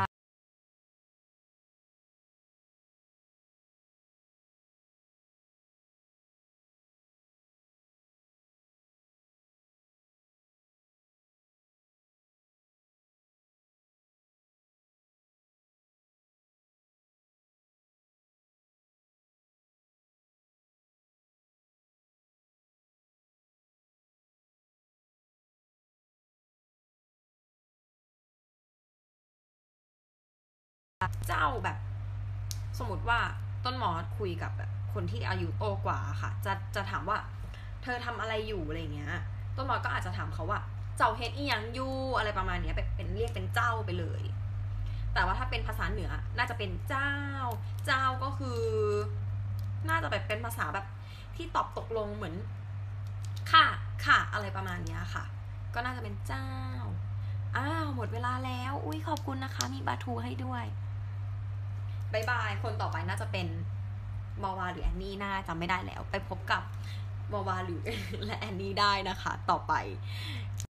เจ้าแบบสมมติว่าต้นมอสคุยกับแบบคนที่อายุโตกว่าค่ะจะจะถามว่าเธอทำอะไรอยู่อะไรเงี้ยต้นมอสก็อาจจะถามเขาว่าเจ้าเฮ็ดอีหยังอยู่อะไรประมาณนี้เป็นเรียกเป็นเจ้าไปเลยแต่ว่าถ้าเป็นภาษาเหนือน่าจะเป็นเจ้าเจ้าก็คือน่าจะแบบเป็นภาษาแบบที่ตอบตกลงเหมือนค่ะค่ะอะไรประมาณนี้ค่ะก็น่าจะเป็นเจ้าอ้าวหมดเวลาแล้วอุ้ยขอบคุณนะคะมีบาทูให้ด้วยบายบายคนต่อไปน่าจะเป็นมาวาหรือแอนนี่น่าจำไม่ได้แล้วไปพบกับมาวาหรือและแอนนี่ได้นะคะต่อไป